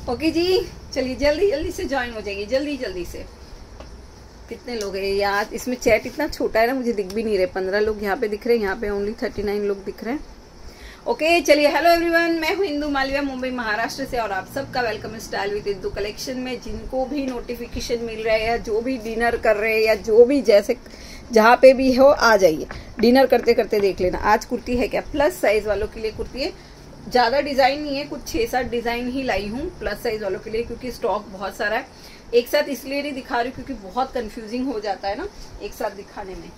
Okay जी, चलिए जल्दी जल्दी से ज्वाइन हो जाइए, जल्दी जल्दी से। कितने लोग हैं यार, इसमें चैट इतना छोटा है ना, मुझे दिख भी नहीं रहे। 15 लोग यहाँ पे दिख रहे हैं, यहाँ पे ओनली 39 लोग दिख रहे हैं। ओके चलिए, हेलो एवरीवन, मैं हूँ इंदु मालविया, मुंबई महाराष्ट्र से, और आप सबका welcome style with Indu collection में। जिनको भी नोटिफिकेशन मिल रहा है या जो भी डिनर कर रहे हैं या जो भी जैसे जहाँ पे भी हो आ जाइए, डिनर करते करते देख लेना। आज कुर्ती है क्या, प्लस साइज वालों के लिए कुर्ती है। ज्यादा डिजाइन नहीं है, कुछ 6-7 डिजाइन ही लाई हूँ प्लस साइज वालों के लिए, क्योंकि स्टॉक बहुत सारा है। एक साथ इसलिए नहीं दिखा रही क्योंकि बहुत कंफ्यूजिंग हो जाता है ना एक साथ दिखाने में।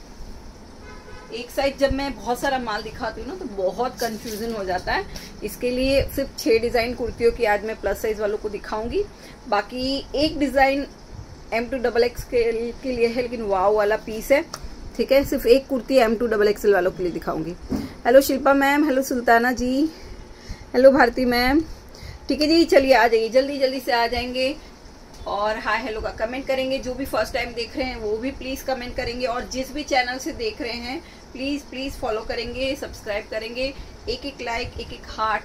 एक साइड जब मैं बहुत सारा माल दिखाती हूँ ना तो बहुत कंफ्यूजन हो जाता है। इसके लिए सिर्फ 6 डिजाइन कुर्तियों की आज मैं प्लस साइज वालों को दिखाऊंगी। बाकी एक डिजाइन M2XX के लिए है, लेकिन वाव वाला पीस है, ठीक है। सिर्फ एक कुर्ती M2XXL वालों के लिए दिखाऊंगी। Hello Shilpa ma'am, hello Sultana ji, hello Bharti ma'am, ठीक है जी। चलिए आ जाइए, जल्दी जल्दी से आ जाएंगे और हाय हेलो का कमेंट करेंगे। जो भी फर्स्ट टाइम देख रहे हैं वो भी प्लीज कमेंट करेंगे, और जिस भी चैनल से देख रहे हैं प्लीज प्लीज फॉलो करेंगे, सब्सक्राइब करेंगे। एक एक लाइक, एक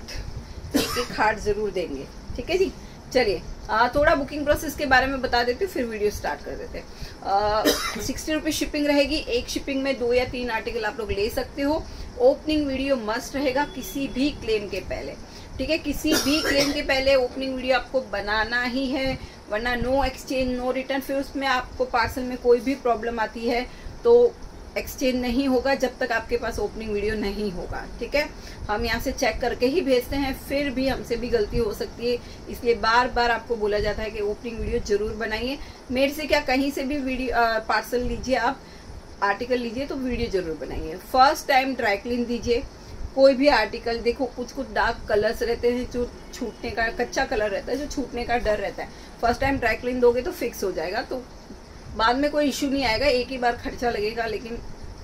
एक हार्ट जरूर देंगे, ठीक है जी। चलिए थोड़ा बुकिंग प्रोसेस के बारे में बता देती हूँ, फिर वीडियो स्टार्ट कर देते हैं। 60 रुपीज शिपिंग रहेगी। एक शिपिंग में 2 या 3 आर्टिकल आप लोग ले सकते हो। ओपनिंग वीडियो मस्ट रहेगा किसी भी क्लेम के पहले, ठीक है। किसी भी क्लेम के पहले ओपनिंग वीडियो आपको बनाना ही है, वरना नो एक्सचेंज नो रिटर्न। फिर उसमें आपको पार्सल में कोई भी प्रॉब्लम आती है तो एक्सचेंज नहीं होगा जब तक आपके पास ओपनिंग वीडियो नहीं होगा, ठीक है। हम यहाँ से चेक करके ही भेजते हैं, फिर भी हमसे भी गलती हो सकती है, इसलिए बार बार आपको बोला जाता है कि ओपनिंग वीडियो जरूर बनाइए। मेरे से क्या, कहीं से भी वीडियो पार्सल लीजिए, आप आर्टिकल लीजिए तो वीडियो जरूर बनाइए। फर्स्ट टाइम ड्राई क्लीन दीजिए कोई भी आर्टिकल। देखो कुछ डार्क कलर्स रहते हैं जो छूटने का, कच्चा कलर रहता है जो छूटने का डर रहता है। फर्स्ट टाइम ड्राई क्लीन दोगे तो फिक्स हो जाएगा, तो बाद में कोई इश्यू नहीं आएगा। एक ही बार खर्चा लगेगा, लेकिन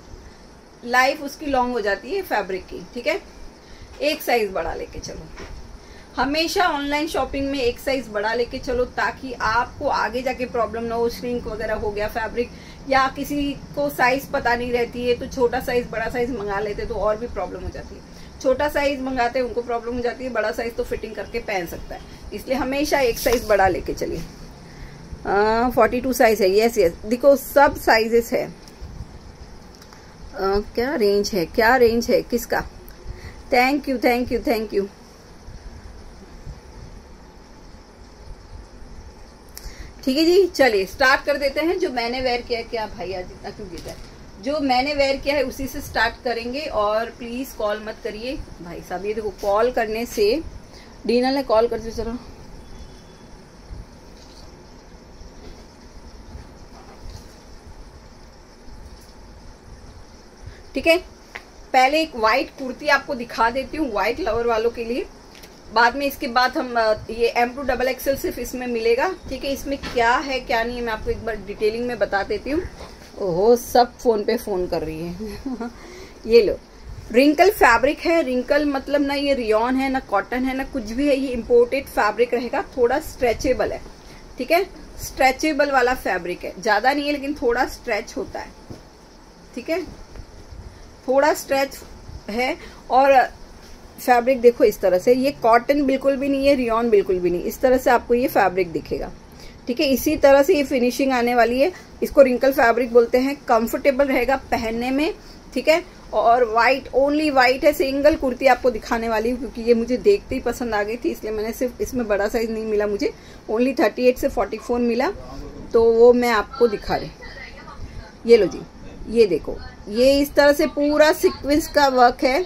लाइफ उसकी लॉन्ग हो जाती है फैब्रिक की, ठीक है। एक साइज बड़ा लेके चलो, हमेशा ऑनलाइन शॉपिंग में एक साइज बड़ा लेके चलो, ताकि आपको आगे जाके प्रॉब्लम ना हो। श्रिंक वगैरह हो गया फैब्रिक, या किसी को साइज पता नहीं रहती है तो छोटा साइज बड़ा साइज मंगा लेते तो और भी प्रॉब्लम हो जाती है। छोटा साइज मंगाते हैं उनको प्रॉब्लम हो जाती है, बड़ा साइज तो फिटिंग करके पहन सकता है, इसलिए हमेशा एक साइज बड़ा लेके चलिए। 42 साइज है, यस यस, देखो सब साइजेस है। क्या रेंज है, क्या रेंज है किसका? Thank you thank you thank you. ठीक है जी, चलिए स्टार्ट कर देते हैं। जो मैंने वेयर किया है, क्या भाई आज इतना क्यों गिर रहा है, जो मैंने वेयर किया है उसी से स्टार्ट करेंगे। और प्लीज कॉल मत करिए भाई साहब, ये देखो कॉल करने से डीना ने कॉल करते चलो। ठीक है, पहले एक व्हाइट कुर्ती आपको दिखा देती हूँ व्हाइट लवर वालों के लिए, बाद में इसके बाद हम ये M2XXL सिर्फ इसमें मिलेगा, ठीक है। इसमें क्या है क्या नहीं है मैं आपको एक बार डिटेलिंग में बता देती हूँ। ओहो, सब फोन पे फोन कर रही है। ये लो, रिंकल फैब्रिक है। रिंकल मतलब ना ये रियॉन है ना कॉटन है ना कुछ भी है, ये इम्पोर्टेड फैब्रिक रहेगा। थोड़ा स्ट्रेचेबल है, ठीक है, स्ट्रेचेबल वाला फैब्रिक है। ज्यादा नहीं है लेकिन थोड़ा स्ट्रेच होता है, ठीक है, थोड़ा स्ट्रेच है। और फैब्रिक देखो इस तरह से, ये कॉटन बिल्कुल भी नहीं है, रियॉन बिल्कुल भी नहीं, इस तरह से आपको ये फैब्रिक दिखेगा, ठीक है। इसी तरह से ये फिनिशिंग आने वाली है। इसको रिंकल फैब्रिक बोलते हैं। कंफर्टेबल रहेगा पहनने में, ठीक है। और व्हाइट, ओनली व्हाइट है। सिंगल कुर्ती आपको दिखाने वाली हूँ क्योंकि ये मुझे देखते ही पसंद आ गई थी, इसलिए मैंने सिर्फ इसमें बड़ा साइज नहीं मिला मुझे, ओनली 38 से 44 मिला, तो वो मैं आपको दिखा रही। ये लो जी, ये देखो, ये इस तरह से पूरा सीक्वेंस का वर्क है।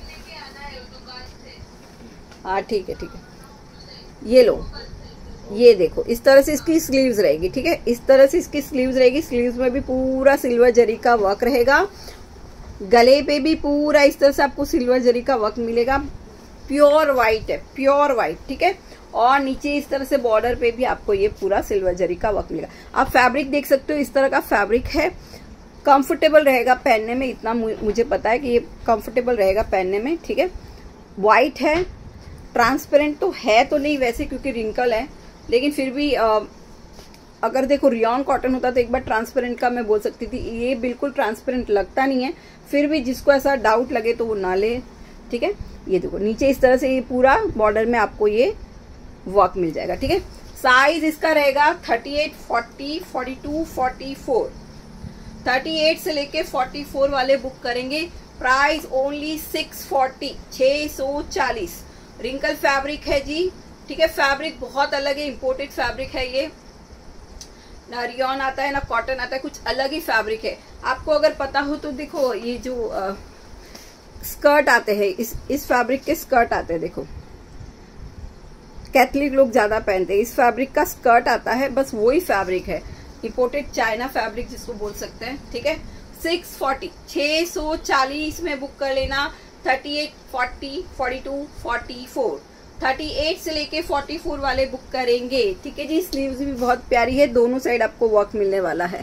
हाँ ठीक है ठीक है, ये लो, ये देखो इस तरह से इसकी स्लीव्स रहेगी, ठीक है। इस तरह से इसकी स्लीव्स रहेगी। स्लीव्स में भी पूरा सिल्वर जरी का वर्क रहेगा। गले पे भी पूरा इस तरह से आपको सिल्वर जरी का वर्क मिलेगा। प्योर व्हाइट है, प्योर व्हाइट, ठीक है। और नीचे इस तरह से बॉर्डर पे भी आपको ये पूरा सिल्वर जरी का वर्क मिलेगा। आप फैब्रिक देख सकते हो, इस तरह का फैब्रिक है। कंफर्टेबल रहेगा पहनने में, इतना मुझे पता है कि ये कंफर्टेबल रहेगा पहनने में, ठीक है। व्हाइट है, ट्रांसपेरेंट तो है तो नहीं वैसे क्योंकि रिंकल है, लेकिन फिर भी अगर देखो रियॉन कॉटन होता तो एक बार ट्रांसपेरेंट का मैं बोल सकती थी। ये बिल्कुल ट्रांसपेरेंट लगता नहीं है, फिर भी जिसको ऐसा डाउट लगे तो वो ना ले, ठीक है। ये देखो नीचे इस तरह से ये पूरा बॉर्डर में आपको ये वर्क मिल जाएगा। ठीक है, साइज इसका रहेगा 38, 40, 42, 44, 38 से लेके 44 वाले बुक करेंगे। Price only 640, 640। रिंकल फैब्रिक है जी। ठीक है, फैब्रिक बहुत अलग है, इंपोर्टेड फैब्रिक है ये, ना रियॉन आता है ना कॉटन आता है, कुछ अलग ही फैब्रिक है। आपको अगर पता हो तो देखो, ये जो स्कर्ट आते हैं, इस फैब्रिक के स्कर्ट आते हैं, देखो कैथलिक लोग ज्यादा पहनते हैं, इस फैब्रिक का स्कर्ट आता है, बस वही फैब्रिक है, इंपोर्टेड चाइना फैब्रिक जिसको बोल सकते हैं। ठीक है, 640, 640 में बुक कर लेना। 38, 40, 42, 44, 38 से लेके 44 वाले बुक करेंगे। ठीक है जी, स्लीव्स भी बहुत प्यारी है, दोनों साइड आपको वर्क मिलने वाला है।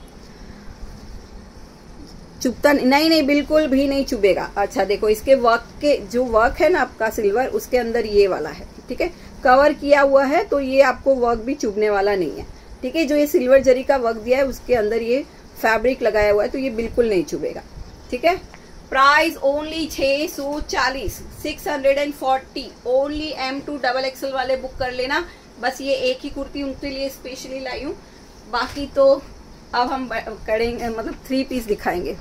चुभता नहीं, बिल्कुल भी नहीं चुभेगा। अच्छा देखो, इसके वर्क के जो वर्क है ना आपका सिल्वर, उसके अंदर ये वाला है। ठीक है, कवर किया हुआ है तो ये आपको वर्क भी चुभने वाला नहीं है। ठीक है, जो ये सिल्वर जरी का वर्क दिया है उसके अंदर ये फैब्रिक लगाया हुआ है तो ये बिल्कुल नहीं चुभेगा। ठीक है, price only 640, 640 only. M2 XXL वाले बुक कर लेना। बस ये एक ही कुर्ती उनके लिए स्पेशली लाई हूँ, बाकी तो अब हम करेंगे, मतलब 3 पीस दिखाएंगे।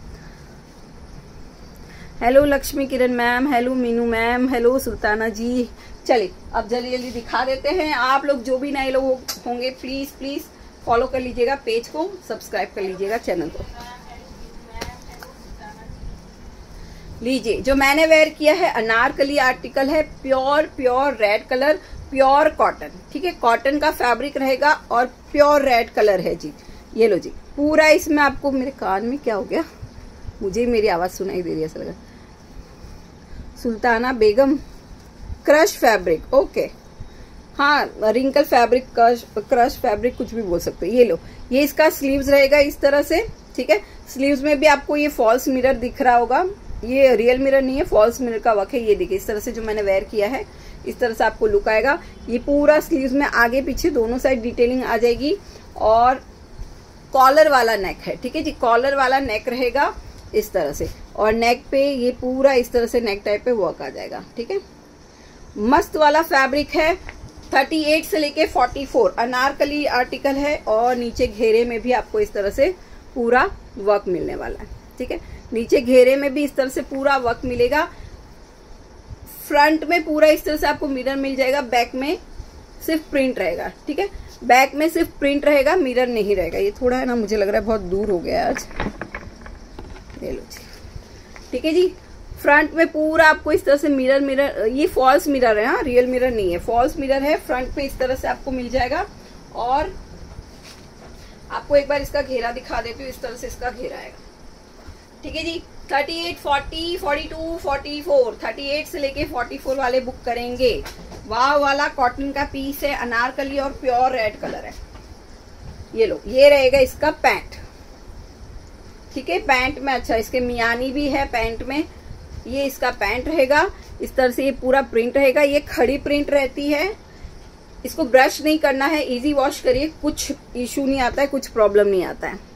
Hello Lakshmi Kiran ma'am, hello Meenu ma'am, hello Sultana ji. चलिए अब जल्दी जल्दी दिखा देते हैं। आप लोग जो भी नए लोग होंगे प्लीज प्लीज फॉलो कर लीजिएगा पेज को, सब्सक्राइब कर लीजिएगा चैनल को। लीजिए, जो मैंने वेयर किया है अनारकली आर्टिकल है, pure red colour, pure cotton. ठीक है, कॉटन का फैब्रिक रहेगा और प्योर रेड कलर है जी। ये लो जी, पूरा इसमें आपको, मेरे कान में क्या हो गया, मुझे मेरी आवाज सुनाई दे रही है ऐसा लगा। Sultana Begum, crush fabric, okay, हाँ रिंकल फैब्रिक, क्रश फैब्रिक, कुछ भी बोल सकते हो। ये लो, ये इसका स्लीव्स रहेगा इस तरह से। ठीक है, स्लीव्स में भी आपको ये फॉल्स मिरर दिख रहा होगा, ये रियल मिरर नहीं है, फॉल्स मिरर का वर्क है। ये देखिए इस तरह से जो मैंने वेयर किया है, इस तरह से आपको लुक आएगा। ये पूरा स्लीव्स में आगे पीछे दोनों साइड डिटेलिंग आ जाएगी और कॉलर वाला नेक है। ठीक है जी, कॉलर वाला नेक रहेगा इस तरह से, और नेक पे ये पूरा इस तरह से नेक टाइप पे वर्क आ जाएगा। ठीक है, मस्त वाला फैब्रिक है। 38 से लेके 44 अनारकली आर्टिकल है और नीचे घेरे में भी आपको इस तरह से पूरा वर्क मिलने वाला है। ठीक है, नीचे घेरे में भी इस तरह से पूरा वर्क मिलेगा। फ्रंट में पूरा इस तरह से आपको मिरर मिल जाएगा, बैक में सिर्फ प्रिंट रहेगा। ठीक है, बैक में सिर्फ प्रिंट रहेगा, मिरर नहीं रहेगा। ये थोड़ा है ना, मुझे लग रहा है बहुत दूर हो गया आज। ले लो जी। ठीक है जी, फ्रंट में पूरा आपको इस तरह से मिरर, ये फॉल्स मिरर है, हाँ रियल मिरर नहीं है, फॉल्स मिरर है। फ्रंट पे इस तरह से आपको मिल जाएगा। और आपको एक बार इसका घेरा दिखा देती हूँ, इस तरह से इसका घेरा आएगा। ठीक है जी, 38, 40, 42, 44, 38 से लेके 44 वाले बुक करेंगे। वाव वाला कॉटन का पीस है, अनारकली और प्योर रेड कलर है। ये लो, ये रहेगा इसका पैंट। ठीक है, पैंट में अच्छा इसके मियानी भी है पैंट में। ये इसका पैंट रहेगा, इस तरह से ये पूरा प्रिंट रहेगा। ये खड़ी प्रिंट रहती है, इसको ब्रश नहीं करना है, इजी वॉश करिए, कुछ इशू नहीं आता है, कुछ प्रॉब्लम नहीं आता है।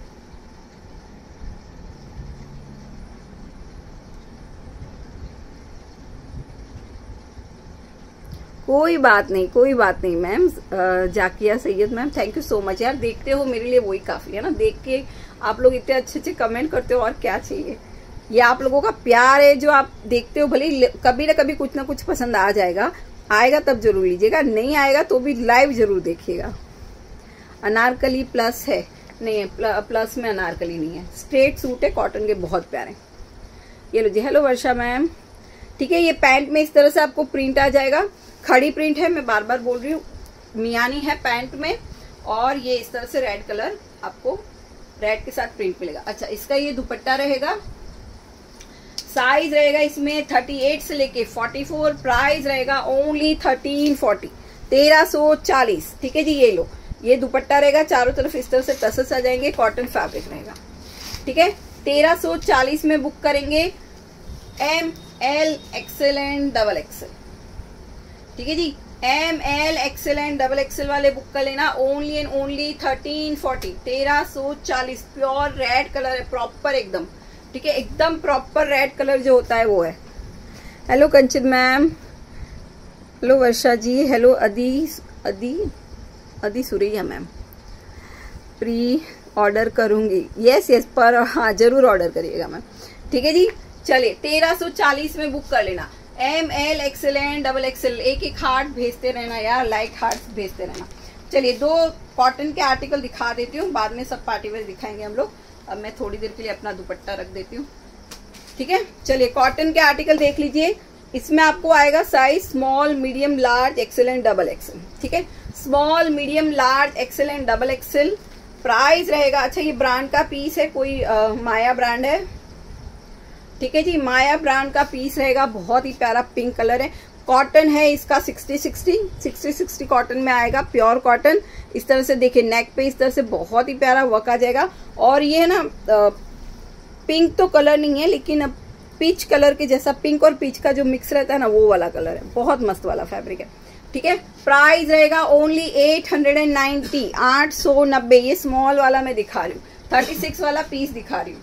कोई बात नहीं ma'am. Zakia Syed ma'am, thank you so much यार, देखते हो मेरे लिए वही काफी है ना। देख के आप लोग इतने अच्छे अच्छे कमेंट करते हो, और क्या चाहिए। ये आप लोगों का प्यार है जो आप देखते हो। भले कभी ना कभी कुछ ना कुछ पसंद आ जाएगा, आएगा तब जरूर लीजिएगा, नहीं आएगा तो भी लाइव जरूर देखिएगा। अनारकली प्लस है, नहीं है प्लस में अनारकली नहीं है, स्ट्रेट सूट है, कॉटन के बहुत प्यारे। ये लो जी, हेलो वर्षा मैम। ठीक है, ये पैंट में इस तरह से आपको प्रिंट आ जाएगा, खड़ी प्रिंट है, मैं बार बार बोल रही हूँ, मियानी है पैंट में। और ये इस तरह से रेड कलर आपको रेड के साथ प्रिंट मिलेगा। अच्छा, इसका ये दुपट्टा रहेगा, साइज रहेगा इसमें 38 से लेके 44, प्राइस रहेगा ओनली 1340, 1340। ठीक है जी, ये लो, ये दुपट्टा रहेगा, चारों तरफ इस तरह से टसल्स आ जाएंगे, कॉटन फैब्रिक रहेगा। ठीक है, 1340 में बुक करेंगे। ML XL and XXL। ठीक है जी, ML XL एंड XXL वाले बुक कर लेना। Only and only 1340, 1340। Pure red colour है, प्रॉपर एकदम। ठीक है, एकदम प्रॉपर रेड कलर जो होता है वो है। Hello Kanchan ma'am, hello Varsha ji, hello Adi Suraiya ma'am. Pre order करूंगी, यस पर हाँ जरूर ऑर्डर करिएगा मैम, ठीक है जी। चलिए 1340 में बुक कर लेना। ML XL डबल XL, एक एक हार्ट भेजते रहना यार, लाइक हार्ट भेजते रहना। चलिए 2 कॉटन के आर्टिकल दिखा देती हूँ, बाद में सब पार्टी वेयर दिखाएंगे हम लोग। अब मैं थोड़ी देर के लिए अपना दुपट्टा रख देती हूँ, ठीक है। चलिए कॉटन के आर्टिकल देख लीजिए। इसमें आपको आएगा size small, medium, large, XL and double XL, ठीक है। Small, medium, large, XL and double XL. Price रहेगा, अच्छा ये ब्रांड का पीस है, कोई माया ब्रांड है, ठीक है जी। माया ब्रांड का पीस रहेगा, बहुत ही प्यारा पिंक कलर है। कॉटन है इसका 60-60 कॉटन में आएगा, प्योर कॉटन। इस तरह से देखिए नेक पे इस तरह से बहुत ही प्यारा वर्क आ जाएगा। और ये ना पिंक तो कलर नहीं है, लेकिन पीच कलर के जैसा, पिंक और पीच का जो मिक्स रहता है ना, वो वाला कलर है, बहुत मस्त वाला फैब्रिक है, ठीक है। प्राइस रहेगा ओनली 890, 890। ये स्मॉल वाला मैं दिखा रही हूँ, 36 वाला पीस दिखा रही हूँ।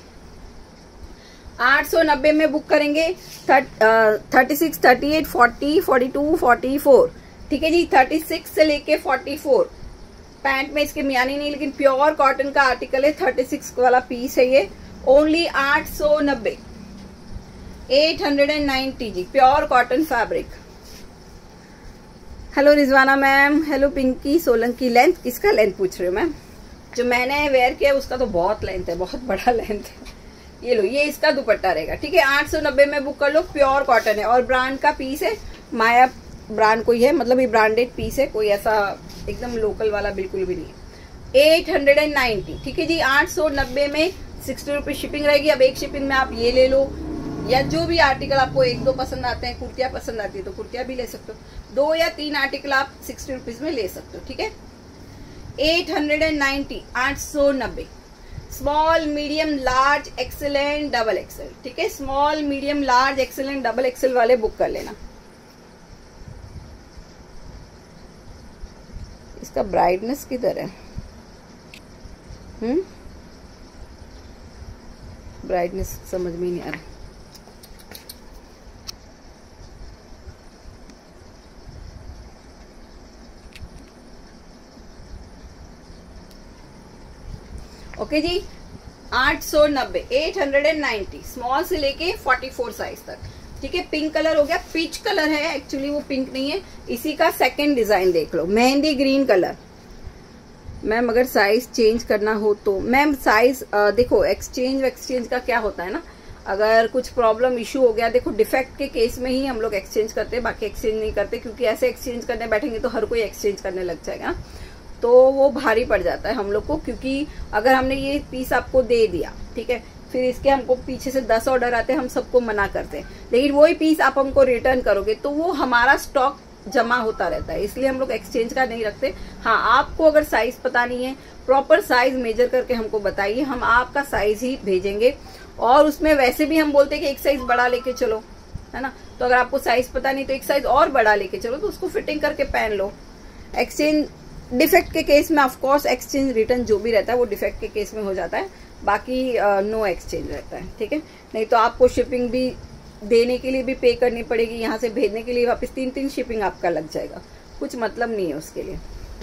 890 में बुक करेंगे। 36, 38, 40, 42, 44, ठीक है जी। 36 से लेके 44 पैंट में इसके मियानी नहीं, लेकिन प्योर कॉटन का आर्टिकल है। 36 वाला पीस है ये, ओनली 890, 890 जी, pure cotton fabric. Hello Rizwana ma'am, hello Pinky Solanki. Length किसका लेंथ पूछ रहे हो मैम? जो मैंने वेयर किया उसका तो बहुत लेंथ है, बहुत बड़ा लेंथ है। ये लो, ये इसका दुपट्टा रहेगा, ठीक है। 890 में बुक कर लो, प्योर कॉटन है और ब्रांड का पीस है। माया ब्रांड कोई है, मतलब ये ब्रांडेड पीस है, कोई ऐसा एकदम लोकल वाला बिल्कुल भी नहीं है। 890, ठीक है जी। 890 में 60 रुपीज शिपिंग रहेगी। अब एक शिपिंग में आप ये ले लो, या जो भी आर्टिकल आपको 1-2 पसंद आते हैं, कुर्तियां पसंद आती है तो कुर्तियां भी ले सकते हो। 2 या 3 आर्टिकल आप 60 रुपीज में ले सकते हो, ठीक है। 890, 890। Small, medium, large, XL and double XL, ठीक है। Small, medium, large, XL and double XL वाले बुक कर लेना। इसका ब्राइटनेस किधर है? ब्राइटनेस समझ में नहीं आ रहा। ओके जी। 890, 890, स्मॉल से लेके 44 साइज तक, ठीक है। पिंक कलर हो गया, पीच कलर है, एक्चुअली वो पिंक नहीं है। इसी का सेकंड डिजाइन देख लो, मेहंदी ग्रीन कलर। मैम अगर साइज चेंज करना हो तो? मैम साइज देखो, एक्सचेंज का क्या होता है ना, अगर कुछ प्रॉब्लम इशू हो गया, देखो डिफेक्ट के केस में ही हम लोग एक्सचेंज करते हैं, बाकी एक्सचेंज नहीं करते, क्योंकि ऐसे एक्सचेंज करने बैठेंगे तो हर कोई एक्सचेंज करने लग जाएगा, तो वो भारी पड़ जाता है हम लोग को। क्योंकि अगर हमने ये पीस आपको दे दिया, ठीक है, फिर इसके हमको पीछे से 10 ऑर्डर आते हैं, हम सबको मना करते हैं, लेकिन वही पीस आप हमको रिटर्न करोगे तो वो हमारा स्टॉक जमा होता रहता है, इसलिए हम लोग एक्सचेंज का नहीं रखते। हाँ, आपको अगर साइज पता नहीं है, प्रॉपर साइज मेजर करके हमको बताइए, हम आपका साइज ही भेजेंगे। और उसमें वैसे भी हम बोलते हैं कि एक साइज बड़ा लेके चलो, है ना। तो अगर आपको साइज पता नहीं तो एक साइज और बड़ा लेके चलो, तो उसको फिटिंग करके पहन लो। एक्सचेंज डिफेक्ट के केस में ऑफ कोर्स एक्सचेंज रिटर्न जो भी रहता है वो डिफेक्ट के केस में हो जाता है, बाकी नो एक्सचेंज रहता है, ठीक है। नहीं तो आपको शिपिंग भी देने के लिए भी पे करनी पड़ेगी, यहाँ से भेजने के लिए वापस 3 शिपिंग आपका लग जाएगा, कुछ मतलब नहीं है उसके लिए।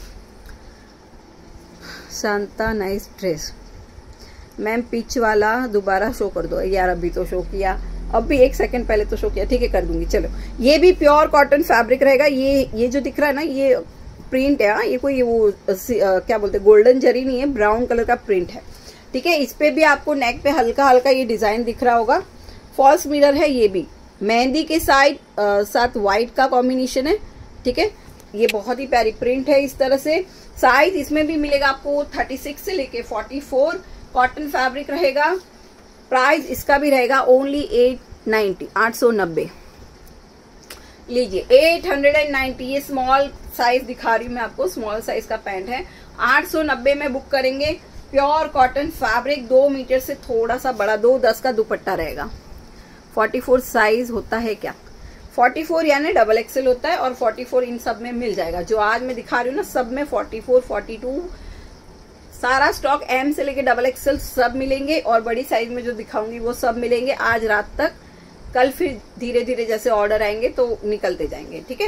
Shanta nice dress. Ma'am peach वाला दोबारा शो कर दो यार, अभी तो शो किया, अब भी 1 सेकंड पहले तो शो किया, ठीक है कर दूंगी। चलो, ये भी प्योर कॉटन फैब्रिक रहेगा। ये जो दिख रहा है ना, ये प्रिंट है, ये कोई वो क्या बोलते हैं, गोल्डन जरी नहीं है, ब्राउन कलर का प्रिंट है, ठीक है। इस पे भी आपको नेक पे हल्का हल्का ये डिजाइन दिख रहा होगा। फॉल्स मिरर है, ये भी मेहंदी के साथ व्हाइट का कॉम्बिनेशन है, ठीक है। ये बहुत ही प्यारी प्रिंट है इस तरह से। साइज इसमें भी मिलेगा आपको 36 से लेके 44, कॉटन फैब्रिक रहेगा। प्राइस इसका भी रहेगा ओनली 890, 890 लीजिए, 890। ये स्मॉल साइज दिखा रही हूँ मैं आपको, स्मॉल साइज का पैंट है। 890 में बुक करेंगे। प्योर कॉटन फैब्रिक, 2 मीटर से थोड़ा सा बड़ा, 210 का दुपट्टा रहेगा। 44 साइज होता है क्या? 44 यानी डबल एक्सेल होता है, और 44 इन सब में मिल जाएगा। जो आज मैं दिखा रही हूँ ना, सब में 44, 42 सारा स्टॉक, एम से लेके डबल एक्सेल सब मिलेंगे, और बड़ी साइज में जो दिखाऊंगी वो सब मिलेंगे आज रात तक। कल फिर धीरे धीरे जैसे ऑर्डर आएंगे तो निकलते जाएंगे, ठीक है।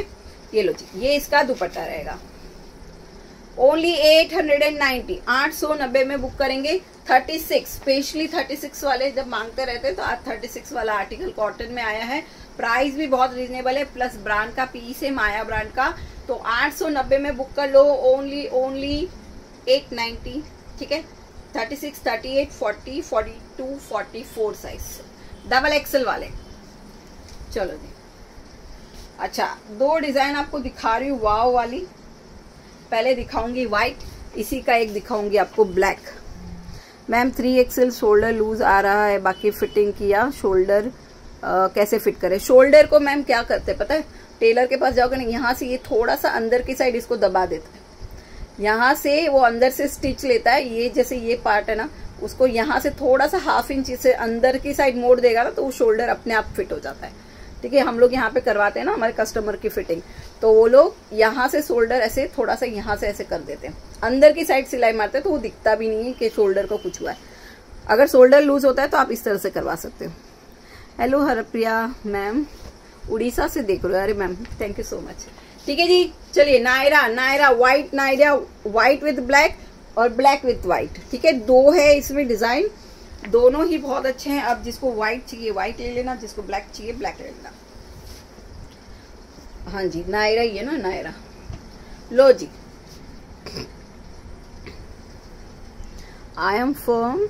ये लो जी, ये इसका दुपट्टा रहेगा। ओनली 890, 890 में बुक करेंगे। 36, स्पेशली 36 वाले जब मांगते रहते हैं तो आज 36 वाला आर्टिकल कॉटन में आया है। प्राइस भी बहुत रीजनेबल है, प्लस ब्रांड का पीस है, माया ब्रांड का। तो 890 में बुक कर लो। ओनली 890, ठीक है। 36, 38, 40, 42, 44 साइज, डबल एक्सल वाले। चलो जी, अच्छा 2 डिजाइन आपको दिखा रही हूँ वाव वाली। पहले दिखाऊंगी व्हाइट, इसी का एक दिखाऊंगी आपको black. Ma'am 3XL shoulder loose आ रहा है, बाकी फिटिंग किया। शोल्डर कैसे फिट करें? शोल्डर को मैम क्या करते हैं पता है, टेलर के पास जाओगे ना, यहाँ से ये थोड़ा सा अंदर की साइड इसको दबा देता है, यहाँ से वो अंदर से स्टिच लेता है। ये जैसे ये पार्ट है ना, उसको यहाँ से थोड़ा सा ½ इंच से अंदर की साइड मोड़ देगा ना, तो वो शोल्डर अपने आप फिट हो जाता है। ठीक है, हम लोग यहाँ पे करवाते हैं ना हमारे कस्टमर की फिटिंग, तो वो लोग यहाँ से शोल्डर ऐसे थोड़ा सा यहाँ से ऐसे कर देते हैं, अंदर की साइड सिलाई मारते हैं, तो वो दिखता भी नहीं है कि शोल्डर को कुछ हुआ है। अगर शोल्डर लूज होता है तो आप इस तरह से करवा सकते हो। हेलो हरप्रिया मैम, उड़ीसा से देख रहे हो? अरे ma'am thank you so much. ठीक है जी, चलिए Naira white, Naira white with black और ब्लैक विद व्हाइट। ठीक है, 2 है इसमें डिजाइन, दोनों ही बहुत अच्छे हैं। अब जिसको व्हाइट चाहिए व्हाइट ले लेना, जिसको ब्लैक चाहिए ब्लैक ले लेना। हाँ जी, नायरा ही है ना, नायरा। लो जी, I am from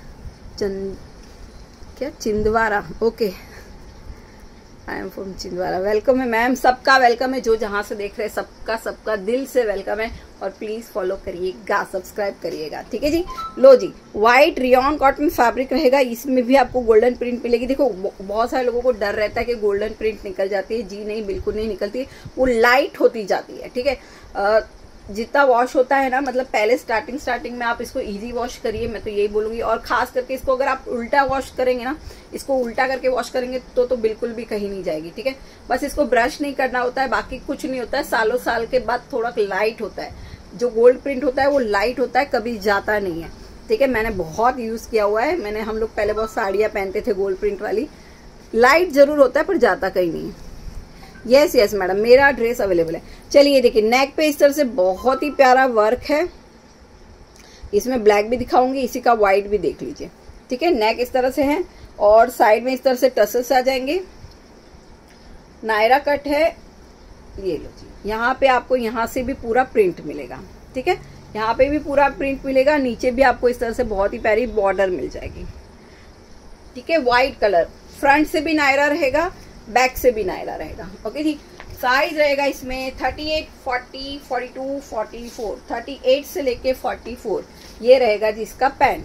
Chhindwara. Okay, I am from Chhindwara. Welcome है मैम, सबका वेलकम है। जो जहां से देख रहे हैं सबका दिल से वेलकम है। और प्लीज फॉलो करिएगा, सब्सक्राइब करिएगा। ठीक है जी। लो जी, व्हाइट रियॉन कॉटन फैब्रिक रहेगा, इसमें भी आपको गोल्डन प्रिंट मिलेगी। देखो बहुत सारे लोगों को डर रहता है कि गोल्डन प्रिंट निकल जाती है। जी नहीं, बिल्कुल नहीं निकलती, वो लाइट होती जाती है। ठीक है, जितना वॉश होता है ना, मतलब पहले स्टार्टिंग में आप इसको इजी वॉश करिए, मैं तो यही बोलूंगी। और खास करके इसको अगर आप उल्टा वॉश करेंगे ना, इसको उल्टा करके वॉश करेंगे तो बिल्कुल भी कहीं नहीं जाएगी। ठीक है, बस इसको ब्रश नहीं करना होता है, बाकी कुछ नहीं होता है। सालों साल के बाद थोड़ा लाइट होता है, जो गोल्ड प्रिंट होता है वो लाइट होता है, कभी जाता नहीं है। ठीक है, मैंने बहुत यूज किया हुआ है। हम लोग पहले बहुत साड़ियां पहनते थे गोल्ड प्रिंट वाली, लाइट जरूर होता है पर जाता कहीं नहीं है। यस मैडम, मेरा ड्रेस अवेलेबल है। चलिए देखिए, नेक पे इस तरह से बहुत ही प्यारा वर्क है। इसमें ब्लैक भी दिखाऊंगी, इसी का व्हाइट भी देख लीजिए। ठीक है, नेक इस तरह से है और साइड में इस तरह से टसल्स आ जाएंगे। नायरा कट है, ये लो जी। यहाँ पे आपको यहाँ से भी पूरा प्रिंट मिलेगा। ठीक है, यहाँ पे भी पूरा प्रिंट मिलेगा, नीचे भी आपको इस तरह से बहुत ही प्यारी बॉर्डर मिल जाएगी। ठीक है, व्हाइट कलर, फ्रंट से भी नायरा रहेगा, बैक से भी नायरा रहेगा। ओके जी। साइज रहेगा इसमें 38, 40, 42, 44, 38 से लेके 44 ये रहेगा जी इसका पैंट।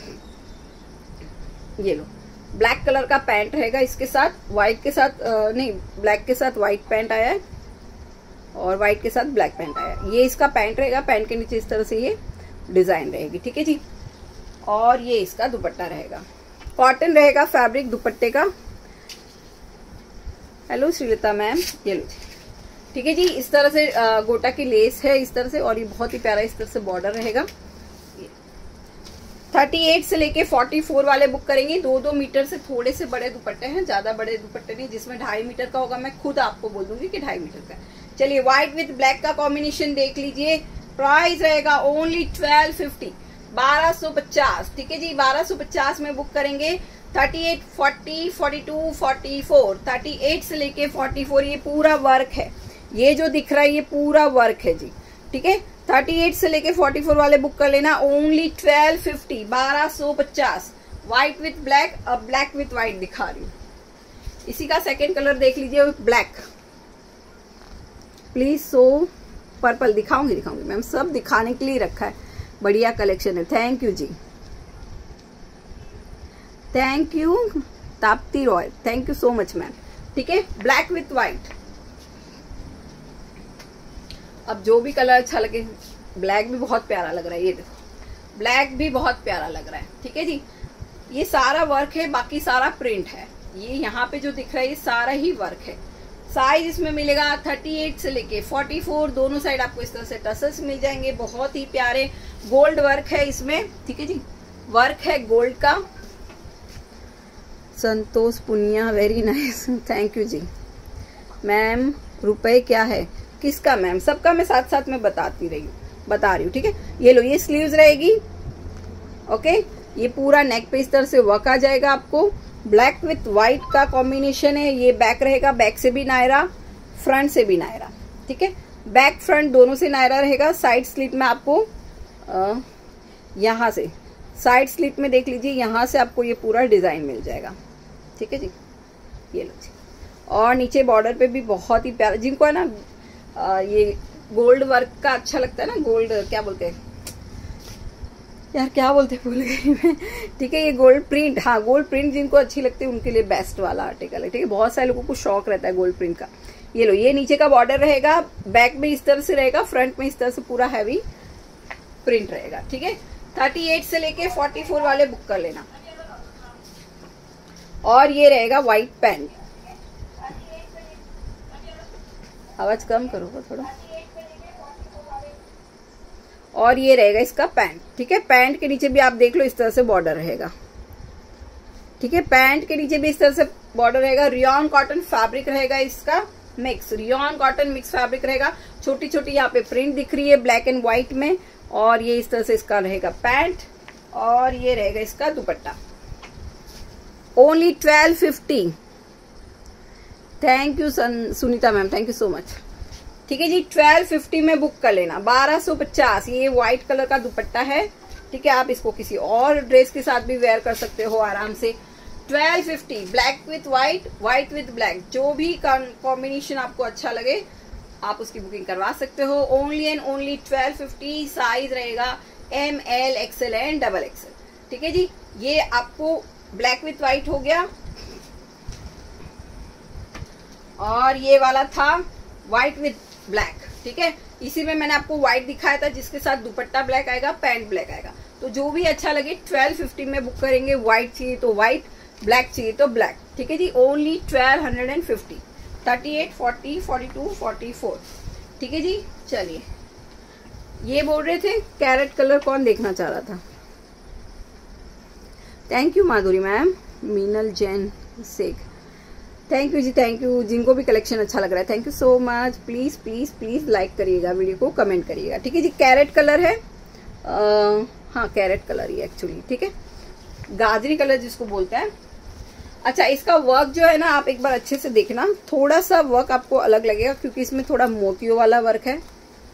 ये लो, ब्लैक कलर का पैंट रहेगा इसके साथ, व्हाइट के साथ नहीं, ब्लैक के साथ व्हाइट पैंट आया है और व्हाइट के साथ ब्लैक पैंट आया है। ये इसका पैंट रहेगा, पैंट के नीचे इस तरह से ये डिजाइन रहेगी। ठीक है जी, और ये इसका दुपट्टा रहेगा, कॉटन रहेगा फैब्रिक दुपट्टे का। हेलो श्रीलता मैम, ये लो जी। ठीक है जी, इस तरह से गोटा की लेस है इस तरह से, और ये बहुत ही प्यारा इस तरह से बॉर्डर रहेगा। 38 से लेके 44 वाले बुक करेंगे। 2-2 मीटर से थोड़े से बड़े दुपट्टे हैं, ज्यादा बड़े दुपट्टे नहीं। जिसमें 2.5 मीटर का होगा मैं खुद आपको बोल दूंगी कि 2.5 मीटर का। चलिए, व्हाइट विद ब्लैक का कॉम्बिनेशन देख लीजिए। प्राइस रहेगा ओनली 1250, 1250। ठीक है जी, 1250 में बुक करेंगे। 38, 40, 42, 44, 38 से लेके 44 ये पूरा वर्क है। ये जो दिख रहा है ये पूरा वर्क है जी। ठीक है, 38 से लेके 44 वाले बुक कर लेना। ओनली 1250, 1250। व्हाइट विथ ब्लैक, अब ब्लैक विथ व्हाइट दिखा रही हूँ। इसी का सेकेंड कलर देख लीजिए, ब्लैक। प्लीज सो पर्पल दिखाऊंगी मैम, सब दिखाने के लिए रखा है। बढ़िया कलेक्शन है, थैंक यू जी, thank you Tapti Roy, thank you so much ma'am. ठीक है, ब्लैक विथ व्हाइट। अब जो भी कलर अच्छा लगे, ब्लैक भी बहुत प्यारा लग रहा है, ये देखो ब्लैक भी बहुत प्यारा लग रहा है। ठीक है जी, ये सारा वर्क है, बाकी सारा प्रिंट है। ये यहाँ पे जो दिख रहा है ये सारा ही वर्क है। साइज इसमें मिलेगा 38 से लेके 44, दोनों साइड आपको इस तरह से टसल्स मिल जाएंगे, बहुत ही प्यारे। गोल्ड वर्क है इसमें। ठीक है जी, वर्क है गोल्ड का। Santosh Punia, very nice, thank you जी। मैम रुपए क्या है? किसका मैम? सबका मैं साथ साथ में बता रही हूँ, ठीक है। ये लो, ये स्लीव्स रहेगी, ओके। ये पूरा नेक पे इस तरह से वर्क आ जाएगा आपको। ब्लैक विथ व्हाइट का कॉम्बिनेशन है। ये बैक रहेगा, बैक से भी नायरा, फ्रंट से भी नायरा, ठीक है। बैक फ्रंट दोनों से नायरा रहेगा। साइड स्लिट में आपको यहाँ से साइड स्लिट में देख लीजिए, यहाँ से आपको ये पूरा डिजाइन मिल जाएगा, ठीक है जी। ये लो जी। और नीचे बॉर्डर पे भी बहुत ही प्यारा, जिनको है ना ये गोल्ड वर्क का अच्छा लगता है ना, गोल्ड क्या बोलते हैं यार, क्या बोलते हैं भूल गई मैं, ठीक है। ये गोल्ड प्रिंट, हाँ गोल्ड प्रिंट जिनको अच्छी लगती है उनके लिए बेस्ट वाला आर्टिकल है, ठीक है। बहुत सारे लोगों को शौक रहता है गोल्ड प्रिंट का। ये लो, ये नीचे का बॉर्डर रहेगा, बैक में इस तरह से रहेगा, फ्रंट में इस तरह से पूरा हैवी प्रिंट रहेगा, ठीक है। 38 से लेके 44 वाले बुक कर लेना। और ये रहेगा व्हाइट पैंट, आवाज कम करो थोड़ा। और ये रहेगा इसका पैंट, ठीक है। पैंट के नीचे भी आप देख लो इस तरह से बॉर्डर रहेगा, ठीक है। पैंट के नीचे भी इस तरह से बॉर्डर रहेगा। रियॉन कॉटन फैब्रिक रहेगा इसका, mix rayon cotton mix fabric रहेगा। छोटी छोटी यहाँ पे प्रिंट दिख रही है ब्लैक एंड व्हाइट में। और ये इस तरह से इसका रहेगा पैंट। और ये रहेगा इसका dupatta. Only 1250। Thank you Sunita ma'am, thank you so much, ठीक है जी। 1250 में बुक कर लेना। 1250 ये व्हाइट कलर का दुपट्टा है, ठीक है। आप इसको किसी और ड्रेस के साथ भी वेयर कर सकते हो आराम से। 1250 black with white, white with black, जो भी कॉम्बिनेशन आपको अच्छा लगे आप उसकी बुकिंग करवा सकते हो। Only and only 1250। साइज रहेगा ML, XL एंड XXL, ठीक है जी। ये आपको ब्लैक विथ व्हाइट हो गया। और ये वाला था व्हाइट विथ ब्लैक, ठीक है। इसी में मैंने आपको व्हाइट दिखाया था जिसके साथ दुपट्टा ब्लैक आएगा, पैंट ब्लैक आएगा। तो जो भी अच्छा लगे 1250 में बुक करेंगे। व्हाइट चाहिए तो व्हाइट, ब्लैक चाहिए तो ब्लैक, ठीक है जी। ओनली 1250। 38, 40, 42, 44, ठीक है जी। चलिए, ये बोल रहे थे कैरेट कलर कौन देखना चाह रहा था? Thank you Madhuri ma'am, Meenal Jain Shaikh, thank you जी, थैंक यू। जिनको भी कलेक्शन अच्छा लग रहा है thank you so much. Please please please like करिएगा वीडियो को, कमेंट करिएगा, ठीक है जी। कैरेट कलर है, हाँ कैरेट कलर ही एक्चुअली, ठीक है। गाजरी कलर जिसको बोलते हैं। अच्छा, इसका वर्क जो है ना आप एक बार अच्छे से देखना, थोड़ा सा वर्क आपको अलग लगेगा क्योंकि इसमें थोड़ा मोतियों वाला वर्क है।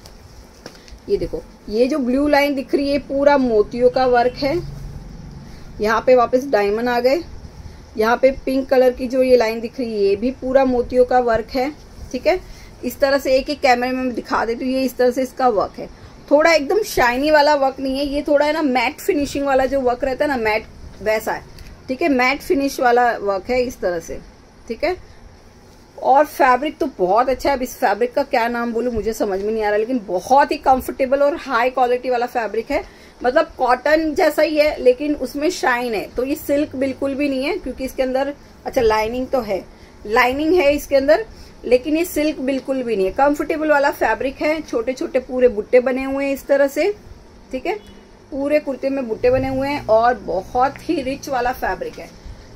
ये देखो, ये जो ब्लू लाइन दिख रही है पूरा मोतियों का वर्क है। यहाँ पे वापस डायमंड आ गए। यहाँ पे पिंक कलर की जो ये लाइन दिख रही है ये भी पूरा मोतियों का वर्क है, ठीक है। इस तरह से एक एक कैमरे में दिखा देती हूँ। ये इस तरह से इसका वर्क है। थोड़ा एकदम शाइनी वाला वर्क नहीं है, ये थोड़ा है ना मैट फिनिशिंग वाला जो वर्क रहता है ना, मैट वैसा है, ठीक है। मैट फिनिश वाला वर्क है इस तरह से, ठीक है। और फैब्रिक तो बहुत अच्छा है। अब इस फैब्रिक का क्या नाम बोलूं मुझे समझ में नहीं आ रहा, लेकिन बहुत ही कंफर्टेबल और हाई क्वालिटी वाला फैब्रिक है। मतलब कॉटन जैसा ही है लेकिन उसमें शाइन है। तो ये सिल्क बिल्कुल भी नहीं है क्योंकि इसके अंदर अच्छा लाइनिंग तो है, लाइनिंग है इसके अंदर, लेकिन ये सिल्क बिल्कुल भी नहीं है। कंफर्टेबल वाला फैब्रिक है। छोटे छोटे पूरे बुट्टे बने हुए हैं इस तरह से, ठीक है। पूरे कुर्ते में बुट्टे बने हुए हैं और बहुत ही रिच वाला फैब्रिक है।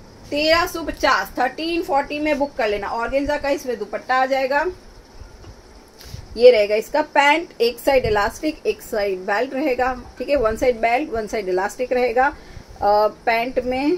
1350, 1340 में बुक कर लेना। ऑर्गेन्जा का इसमें दुपट्टा आ जाएगा। ये रहेगा इसका पैंट, एक साइड इलास्टिक एक साइड बेल्ट रहेगा, ठीक है। One side belt one side elastic रहेगा। पैंट में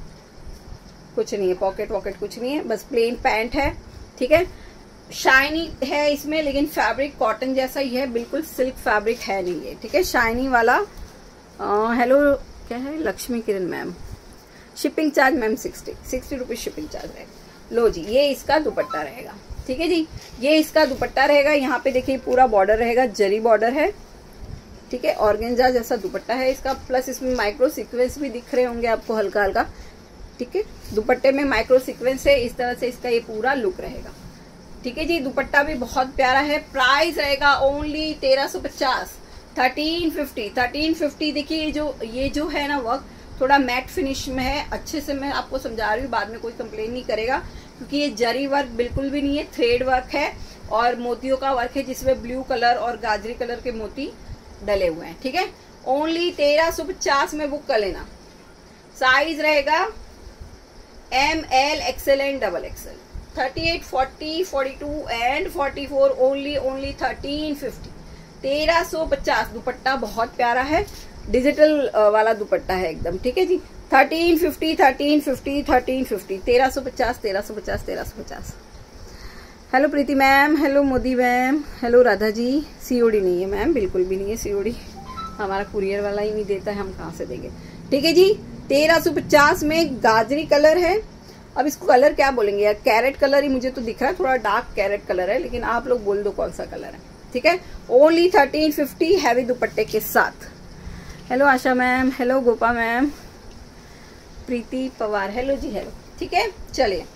कुछ नहीं है, पॉकेट वॉकेट कुछ नहीं है, बस प्लेन पैंट है, ठीक है। शाइनी है इसमें, लेकिन फैब्रिक कॉटन जैसा ही है, बिल्कुल सिल्क फैब्रिक है नहीं है, ठीक है। शाइनी वाला। हेलो क्या है, Lakshmi Kiran ma'am. Shipping charge ma'am 60 rupees shipping charge रहेगा। लो जी, ये इसका दुपट्टा रहेगा, ठीक है जी। ये इसका दुपट्टा रहेगा। यहाँ पे देखिए पूरा बॉर्डर रहेगा, जरी बॉर्डर है, ठीक है। ऑर्गेन्जा जैसा दुपट्टा है इसका, प्लस इसमें माइक्रो सीक्वेंस भी दिख रहे होंगे आपको हल्का हल्का, ठीक है। दुपट्टे में माइक्रो सीक्वेंस है। इस तरह से इसका ये पूरा लुक रहेगा, ठीक है जी। दुपट्टा भी बहुत प्यारा है। प्राइस रहेगा ओनली 1350, 1350, 1350। देखिए ये जो है ना वर्क थोड़ा मैट फिनिश में है। अच्छे से मैं आपको समझा रही हूँ, बाद में कोई कंप्लेन नहीं करेगा क्योंकि ये जरी वर्क बिल्कुल भी नहीं है, थ्रेड वर्क है और मोतियों का वर्क है जिसमें ब्लू कलर और गाजरी कलर के मोती डले हुए हैं, ठीक है। ओनली 1350 में बुक कर लेना। साइज रहेगा ML, XL and XXL, 38, 40, 42 and 44 only 1350। 1350 dupatta बहुत प्यारा है, डिजिटल वाला दुपट्टा है एकदम, ठीक है जी। 1350, 1350, 1350, 1350, 1350, 1350। Hello Preeti ma'am, hello Modi ma'am, hello Radha ji. COD नहीं है मैम, बिल्कुल भी नहीं है सीओडी, हमारा कुरियर वाला ही नहीं देता है, हम कहाँ से देंगे, ठीक है जी। 1350 में गाजरी कलर है। अब इसको कलर क्या बोलेंगे यार, कैरेट कलर ही मुझे तो दिख रहा है, थोड़ा डार्क कैरेट कलर है, लेकिन आप लोग बोल दो कौन सा कलर है, ठीक है। ओनली 1350 हैवी दुपट्टे के साथ। Hello Asha ma'am, hello Gopa ma'am, Preeti Pawar, hello जी हेलो, ठीक है। चलिए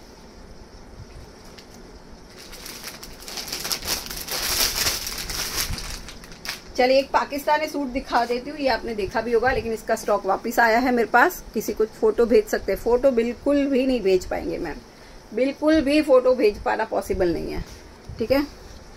चलिए एक पाकिस्तानी सूट दिखा देती हूँ, ये आपने देखा भी होगा, लेकिन इसका स्टॉक वापस आया है मेरे पास। किसी को फोटो भेज सकते हैं, फोटो बिल्कुल भी नहीं भेज पाएंगे मैम, बिल्कुल भी फोटो भेज पाना पॉसिबल नहीं है, ठीक है।